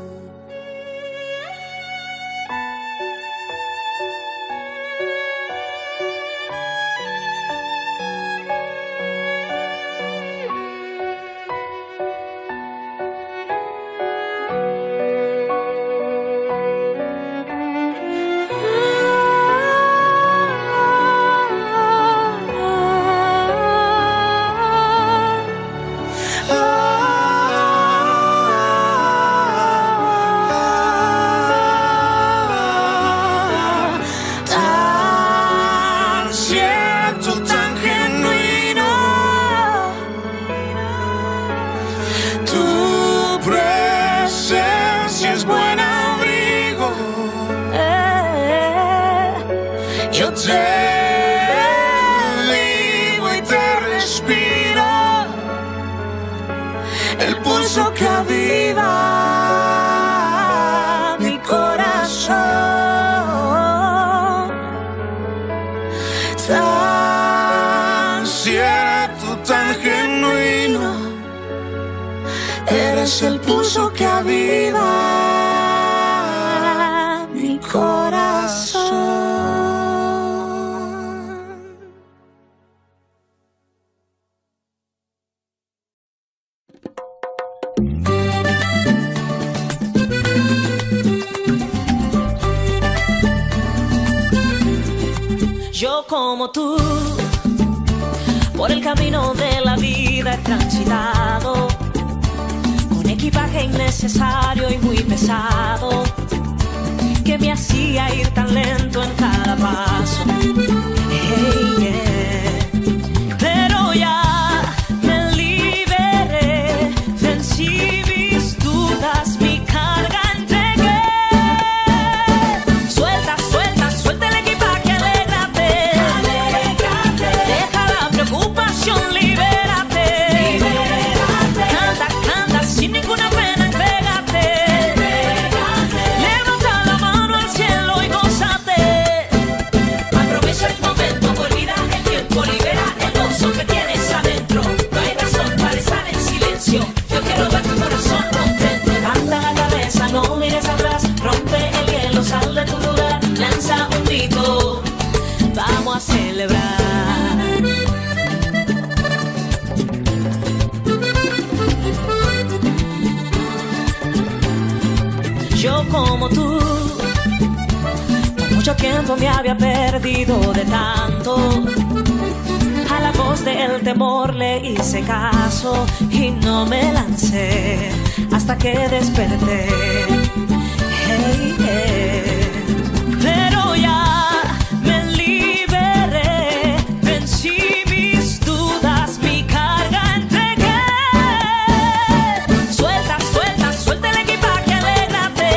Yo te vivo y te respiro, el pulso que aviva mi corazón, tan cierto, tan genuino, eres el pulso que aviva mi corazón. Yo como tú, por el camino de la vida he transitado, con equipaje innecesario y muy pesado, que me hacía ir tan lento en cada paso. Hey, yeah. Pero ya me liberé, vencí mis dudas, mi carga entregué. Suelta, suelta, suelta el equipaje, alégrate. Deja la preocupación, libérate. Canta, canta, sin ninguna pena, entrégate. Levanta la mano al cielo y gózate. Aprovecha el momento, olvida el tiempo, libera el gozo que tienes adentro. No hay razón para estar en silencio. Yo quiero ver tu corazón contento. Levanta la cabeza, no mires atrás. Rompe el hielo, sal de tu lugar. Lanza un grito, vamos a celebrar. Yo como tú, por mucho tiempo me había perdido de tanto. A la voz del temor le hice caso y no me lancé hasta que desperté. Hey, hey. Pero ya me liberé, vencí mis dudas, mi carga entregué. Suelta, suelta, suelta el equipaje, alégrate.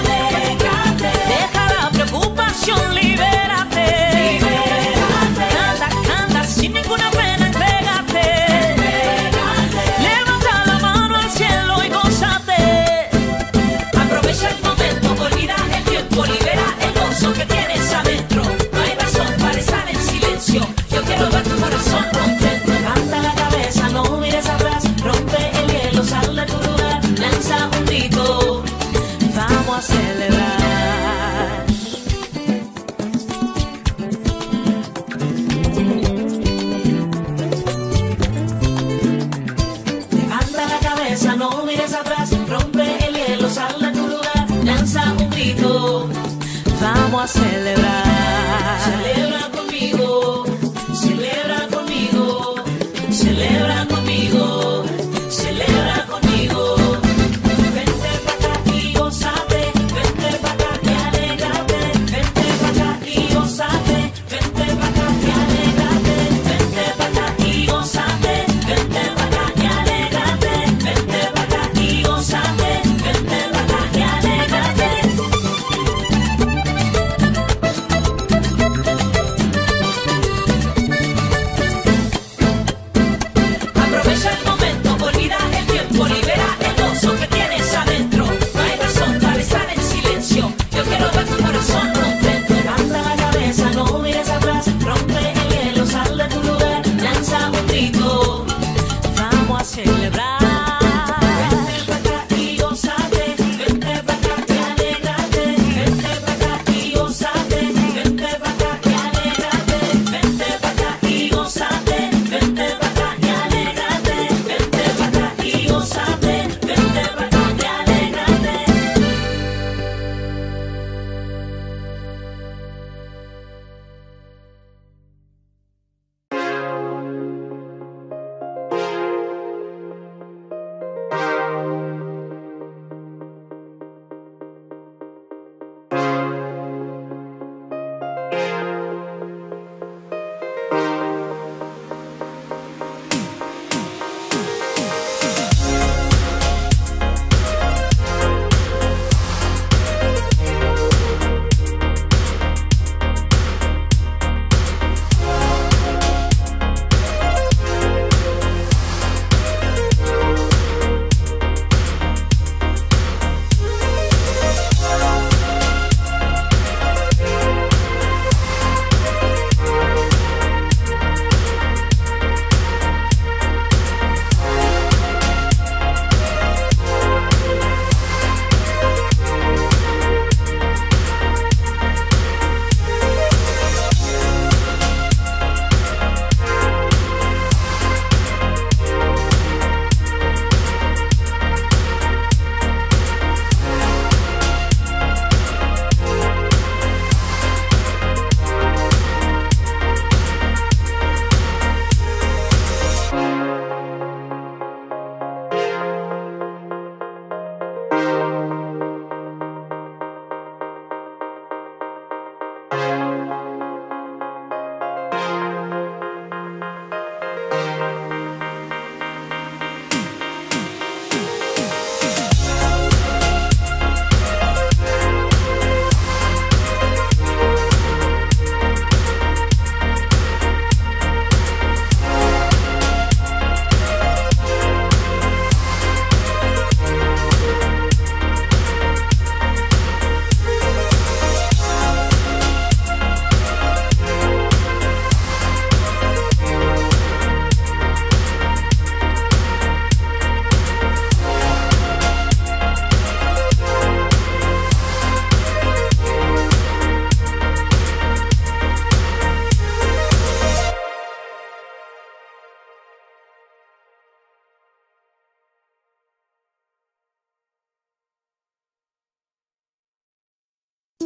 Deja la preocupación, libérate. Canta, canta, sin ninguna pena, entrégate. Levanta la mano al cielo y gózate. Aprovecha el momento, olvida el tiempo, libera el gozo que tienes adentro. No hay razón para estar en silencio. Yo quiero ver tu corazón contento. Levanta la cabeza, no mires atrás. Rompe el hielo, sal de tu lugar. Lanza un grito, vamos a celebrar. Levanta la cabeza, no mires atrás. Rompe el hielo, sal de tu lugar. Lanza un grito, vamos a celebrar. Celebra conmigo, celebra conmigo, celebra conmigo, celebra conmigo. Vente pa' acá y gózate, vente pa' acá y alégrate. Vente pa' acá y gózate, vente pa' acá y alégrate. Vente pa' acá y gózate, vente pa' acá y alégrate. Vente pa' acá y gózate, vente pa' acá y alégrate.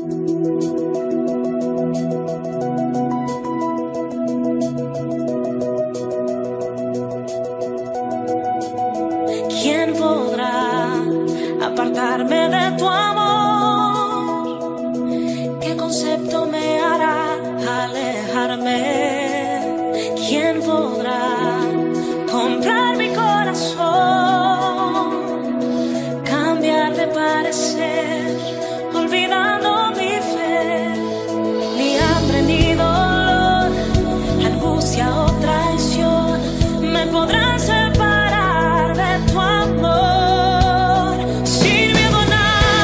¿Quién podrá apartarme de tu amor? ¿Qué concepto me hará alejarme? ¿Quién podrá comprar mi corazón? Cambiar de parecer, olvidando mi fe. Ni hambre ni dolor, angustia o traición me podrán separar de tu amor. Sin miedo a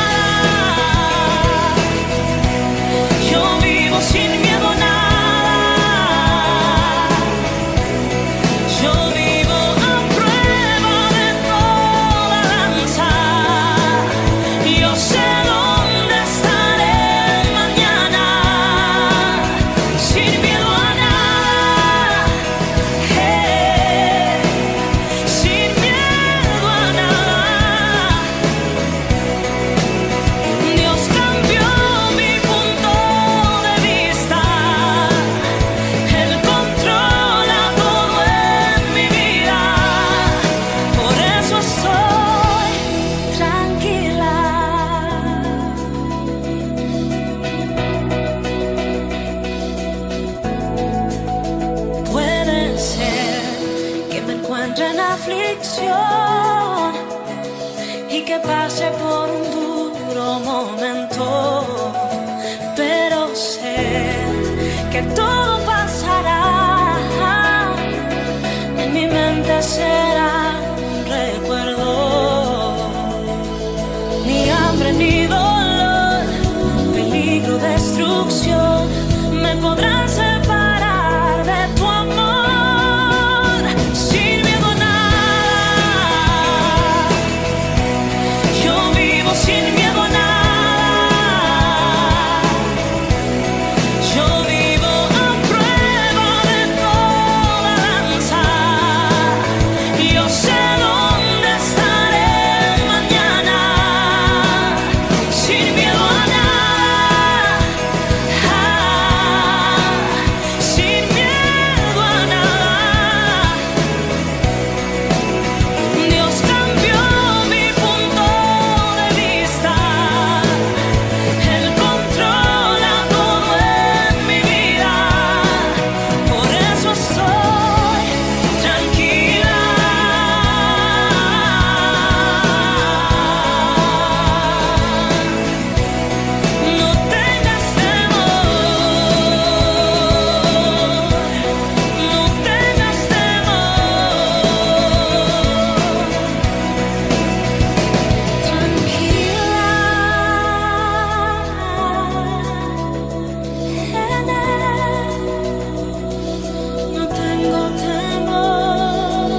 nada, yo vivo sin miedo a nada. Yo vivo a prueba de toda lanza. Yo sé dónde estaré mañana. Sin miedo a nada, sin miedo a nada. Dios cambió mi punto de vista. Él controla todo en mi vida. Por eso estoy tranquila. Puede ser que me encuentre en aflicción y que pase por un duro momento, pero sé que todo pasará. En mi mente será un recuerdo. Ni hambre ni dolor, peligro, destrucción me podrán separar de tu amor. Sin miedo a nada, yo vivo sin miedo a nada. Yo vivo a prueba de toda lanza. Yo sé dónde estaré mañana. Sin miedo a nada, sin miedo a nada. Dios cambió mi punto de vista. Él controla todo en mi vida. Por eso estoy tranquila. No tengas temor, no tengas temor, tranquila, no tengo temor.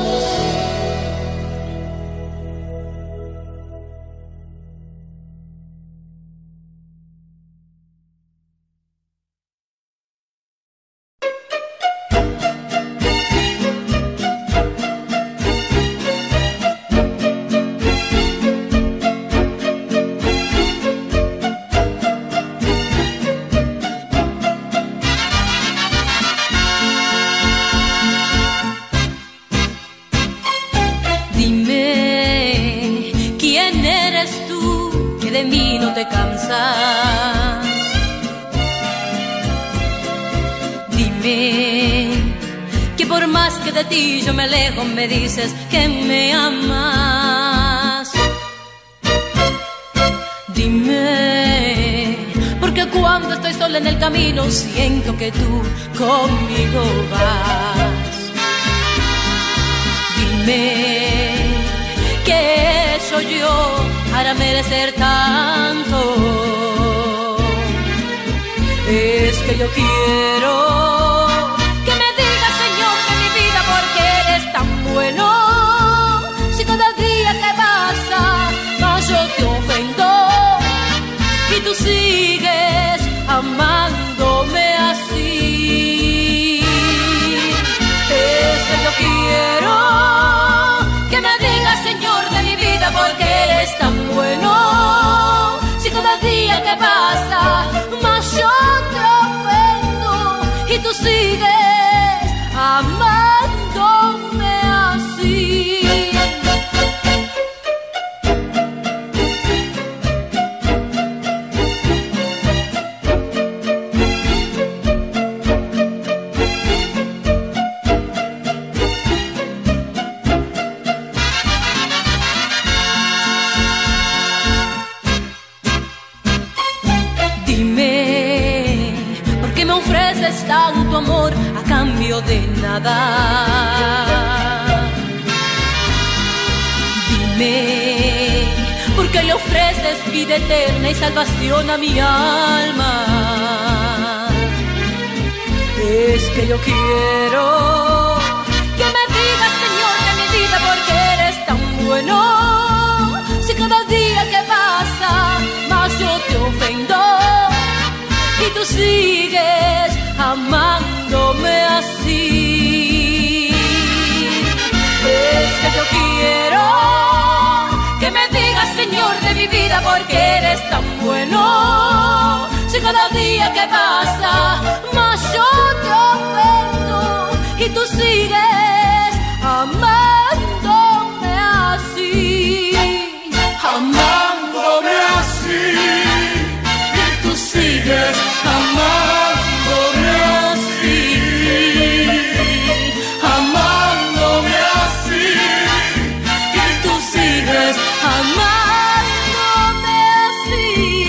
Dime, ¿quién eres tú que de mí no te cansas? Dime, que por más que de ti yo me alejo, me dices que me amas. Dime, porque cuando estoy sola en el camino siento que tú conmigo vas. Dime, ¿qué he hecho yo para merecer tanto? Es que yo quiero que me digas, Señor, de mi vida, ¿por qué eres tan bueno? Si cada día que pasa más yo te ofendo y tú sigues amándome así. Es que yo quiero que me digas, Señor, de mi vida, ¿por qué eres tan bueno? Si cada día que pasa, más yo te ofendo y tú sigues amándome así. Tanto amor a cambio de nada. Dime, ¿por qué le ofreces vida eterna y salvación a mi alma? Es que yo quiero que me digas, Señor de mi vida, por qué eres tan bueno. Si cada día que pasa más yo te ofendo y tú sigues amándome así. Es que yo quiero que me digas, Señor de mi vida, por qué eres tan bueno. Si cada día que pasa más yo te ofendo y tú sigues amándome así. Amándome así y tú sigues amándome así, amándome así y tú sigues amándome así.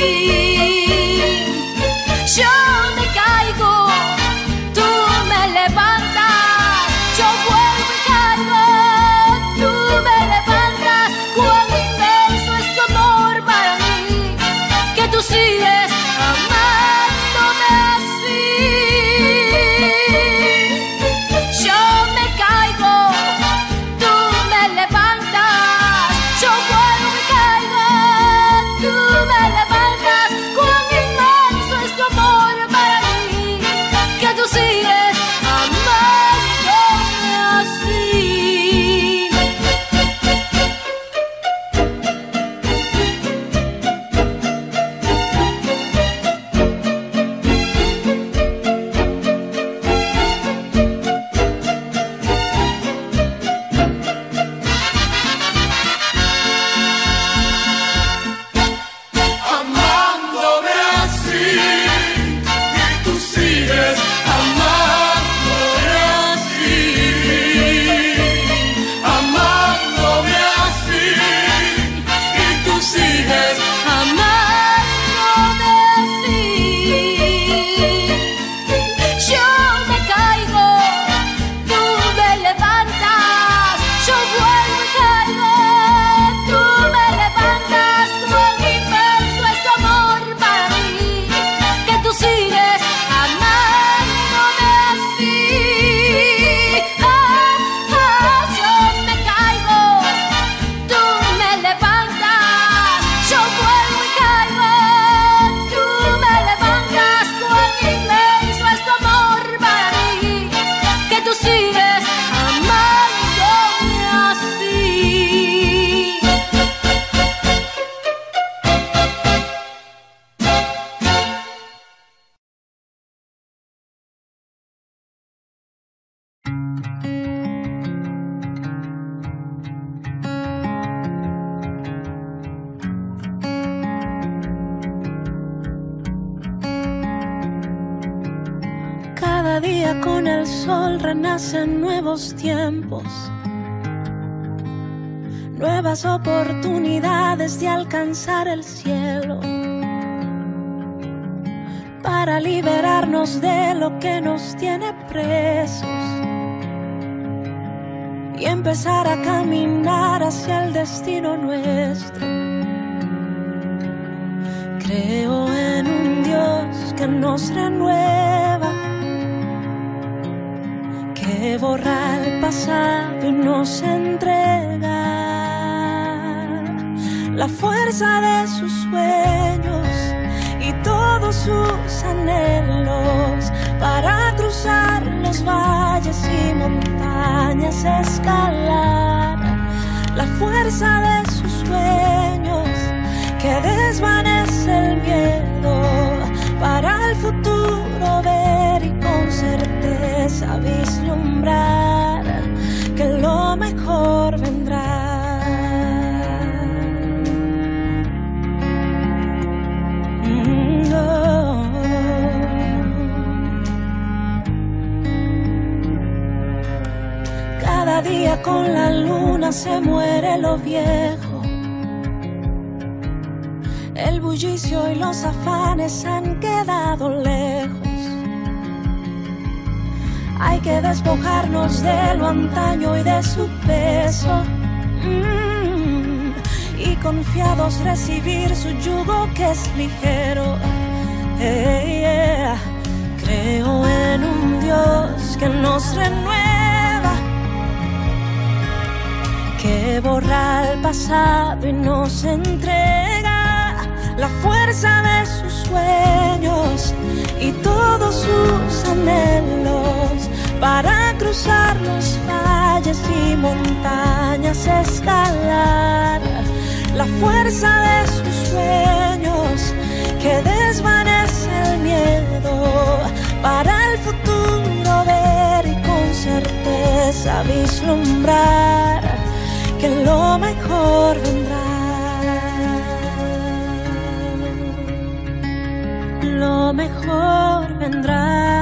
Yo me caigo, tú me levantas, yo vuelvo y caigo, tú me levantas. Cuán inmenso es tu amor para mí, que tú sigues amándome así. Yo me caigo, tú me levantas, yo vuelvo y caigo, tú me levantas. Cuán inmenso es tu amor para mí, que tú sigues amándome así. amándome así y tú sigues amándome así, amándome así y tú sigues Amándome así. Yo me caigo, tú me levantas, yo vuelvo y caigo, tú me levantas. Cuán inmenso es tu amor para mí, que tú sigues amándome así. Yo me caigo, tú me levantas, yo vuelvo y caigo, tú me levantas. Cuán inmenso es tu amor para mí, que tú sigues amándome así. Cada día con el sol renacen nuevos tiempos, nuevas oportunidades de alcanzar el cielo, para liberarnos de lo que nos tiene presos y empezar a caminar hacia el destino nuestro. Creo en un Dios que nos renueva, que borra el pasado y nos entrega la fuerza de sus sueños y todos sus anhelos, para cruzar los valles y montañas, escalar la fuerza de sus sueños, que desvanece el miedo con la luna se muere lo viejo. El bullicio y los afanes han quedado lejos. Hay que despojarnos de lo antaño y de su peso, y confiados recibir su yugo que es ligero. Creo en un Dios que nos renueva, que borra el pasado y nos entrega la fuerza de sus sueños y todos sus anhelos para cruzar los valles y montañas, escalar la fuerza de sus sueños que desvanece el miedo, para el futuro ver y con certeza vislumbrar que lo mejor vendrá. Lo mejor vendrá.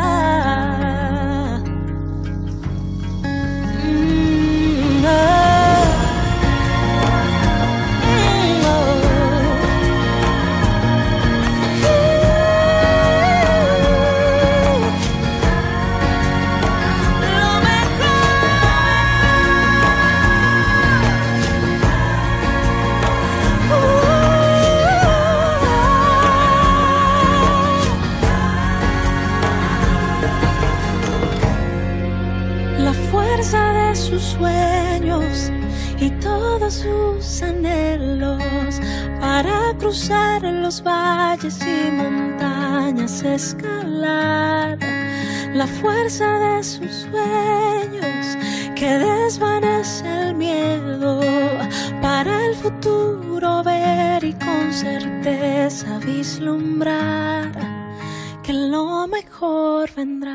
Sueños y todos sus anhelos para cruzar los valles y montañas, escalar la fuerza de sus sueños que desvanece el miedo, para el futuro ver y con certeza vislumbrar que lo mejor vendrá.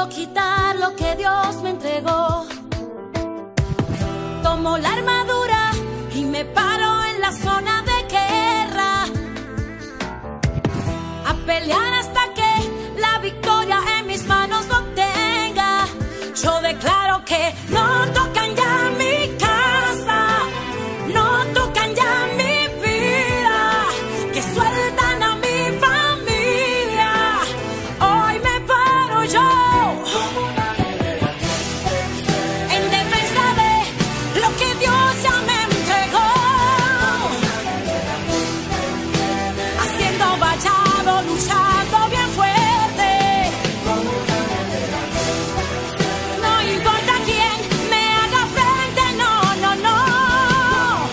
puedo quitar lo que Dios me entregó. Tomo la armadura y me paro en la zona de guerra, a pelear hasta que la victoria en mis manos lo tenga. Yo declaro que no tocan ya mi casa, no tocan ya mi vida, que sueltan a mi familia. Hoy me paro yo en defensa de lo que Dios ya me entregó, haciendo vallado, luchando bien fuerte. No importa quién me haga frente, no, no, no.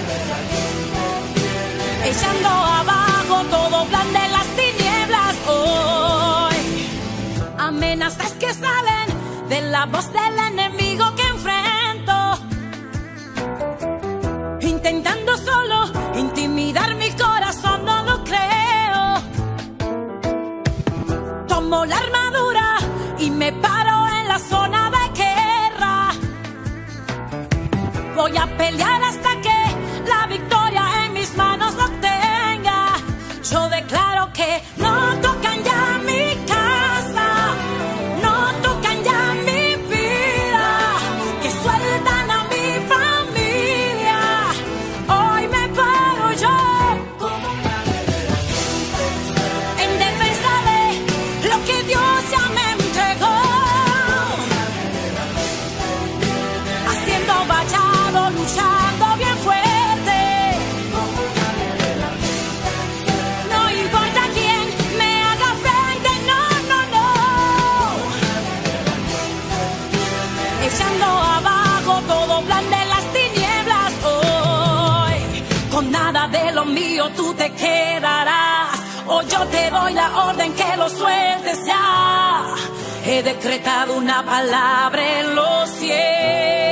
Echando abajo todo plan de las tinieblas hoy. Amenazas que salen de la voz del enemigo que enfrento, intentando solo intimidar mi corazón, no lo creo. Tomo la armadura y me paro en la zona de guerra. Voy a pelear hasta que la victoria en mis manos lo tenga. Yo declaro que no tocan ya mi casa, no tocan ya mi vida, que sueltan a mi familia. Hoy me paro yo en defensa de lo que Dios ya me entregó, haciendo vallado, luchando bien fuerte. No importa quién me haga frente, no, no, no. Echando abajo todo plan de las tinieblas hoy. Con nada de lo mío tú te quedarás, o yo te doy la orden que lo sueltes ya. He decretado una palabra en los cielos.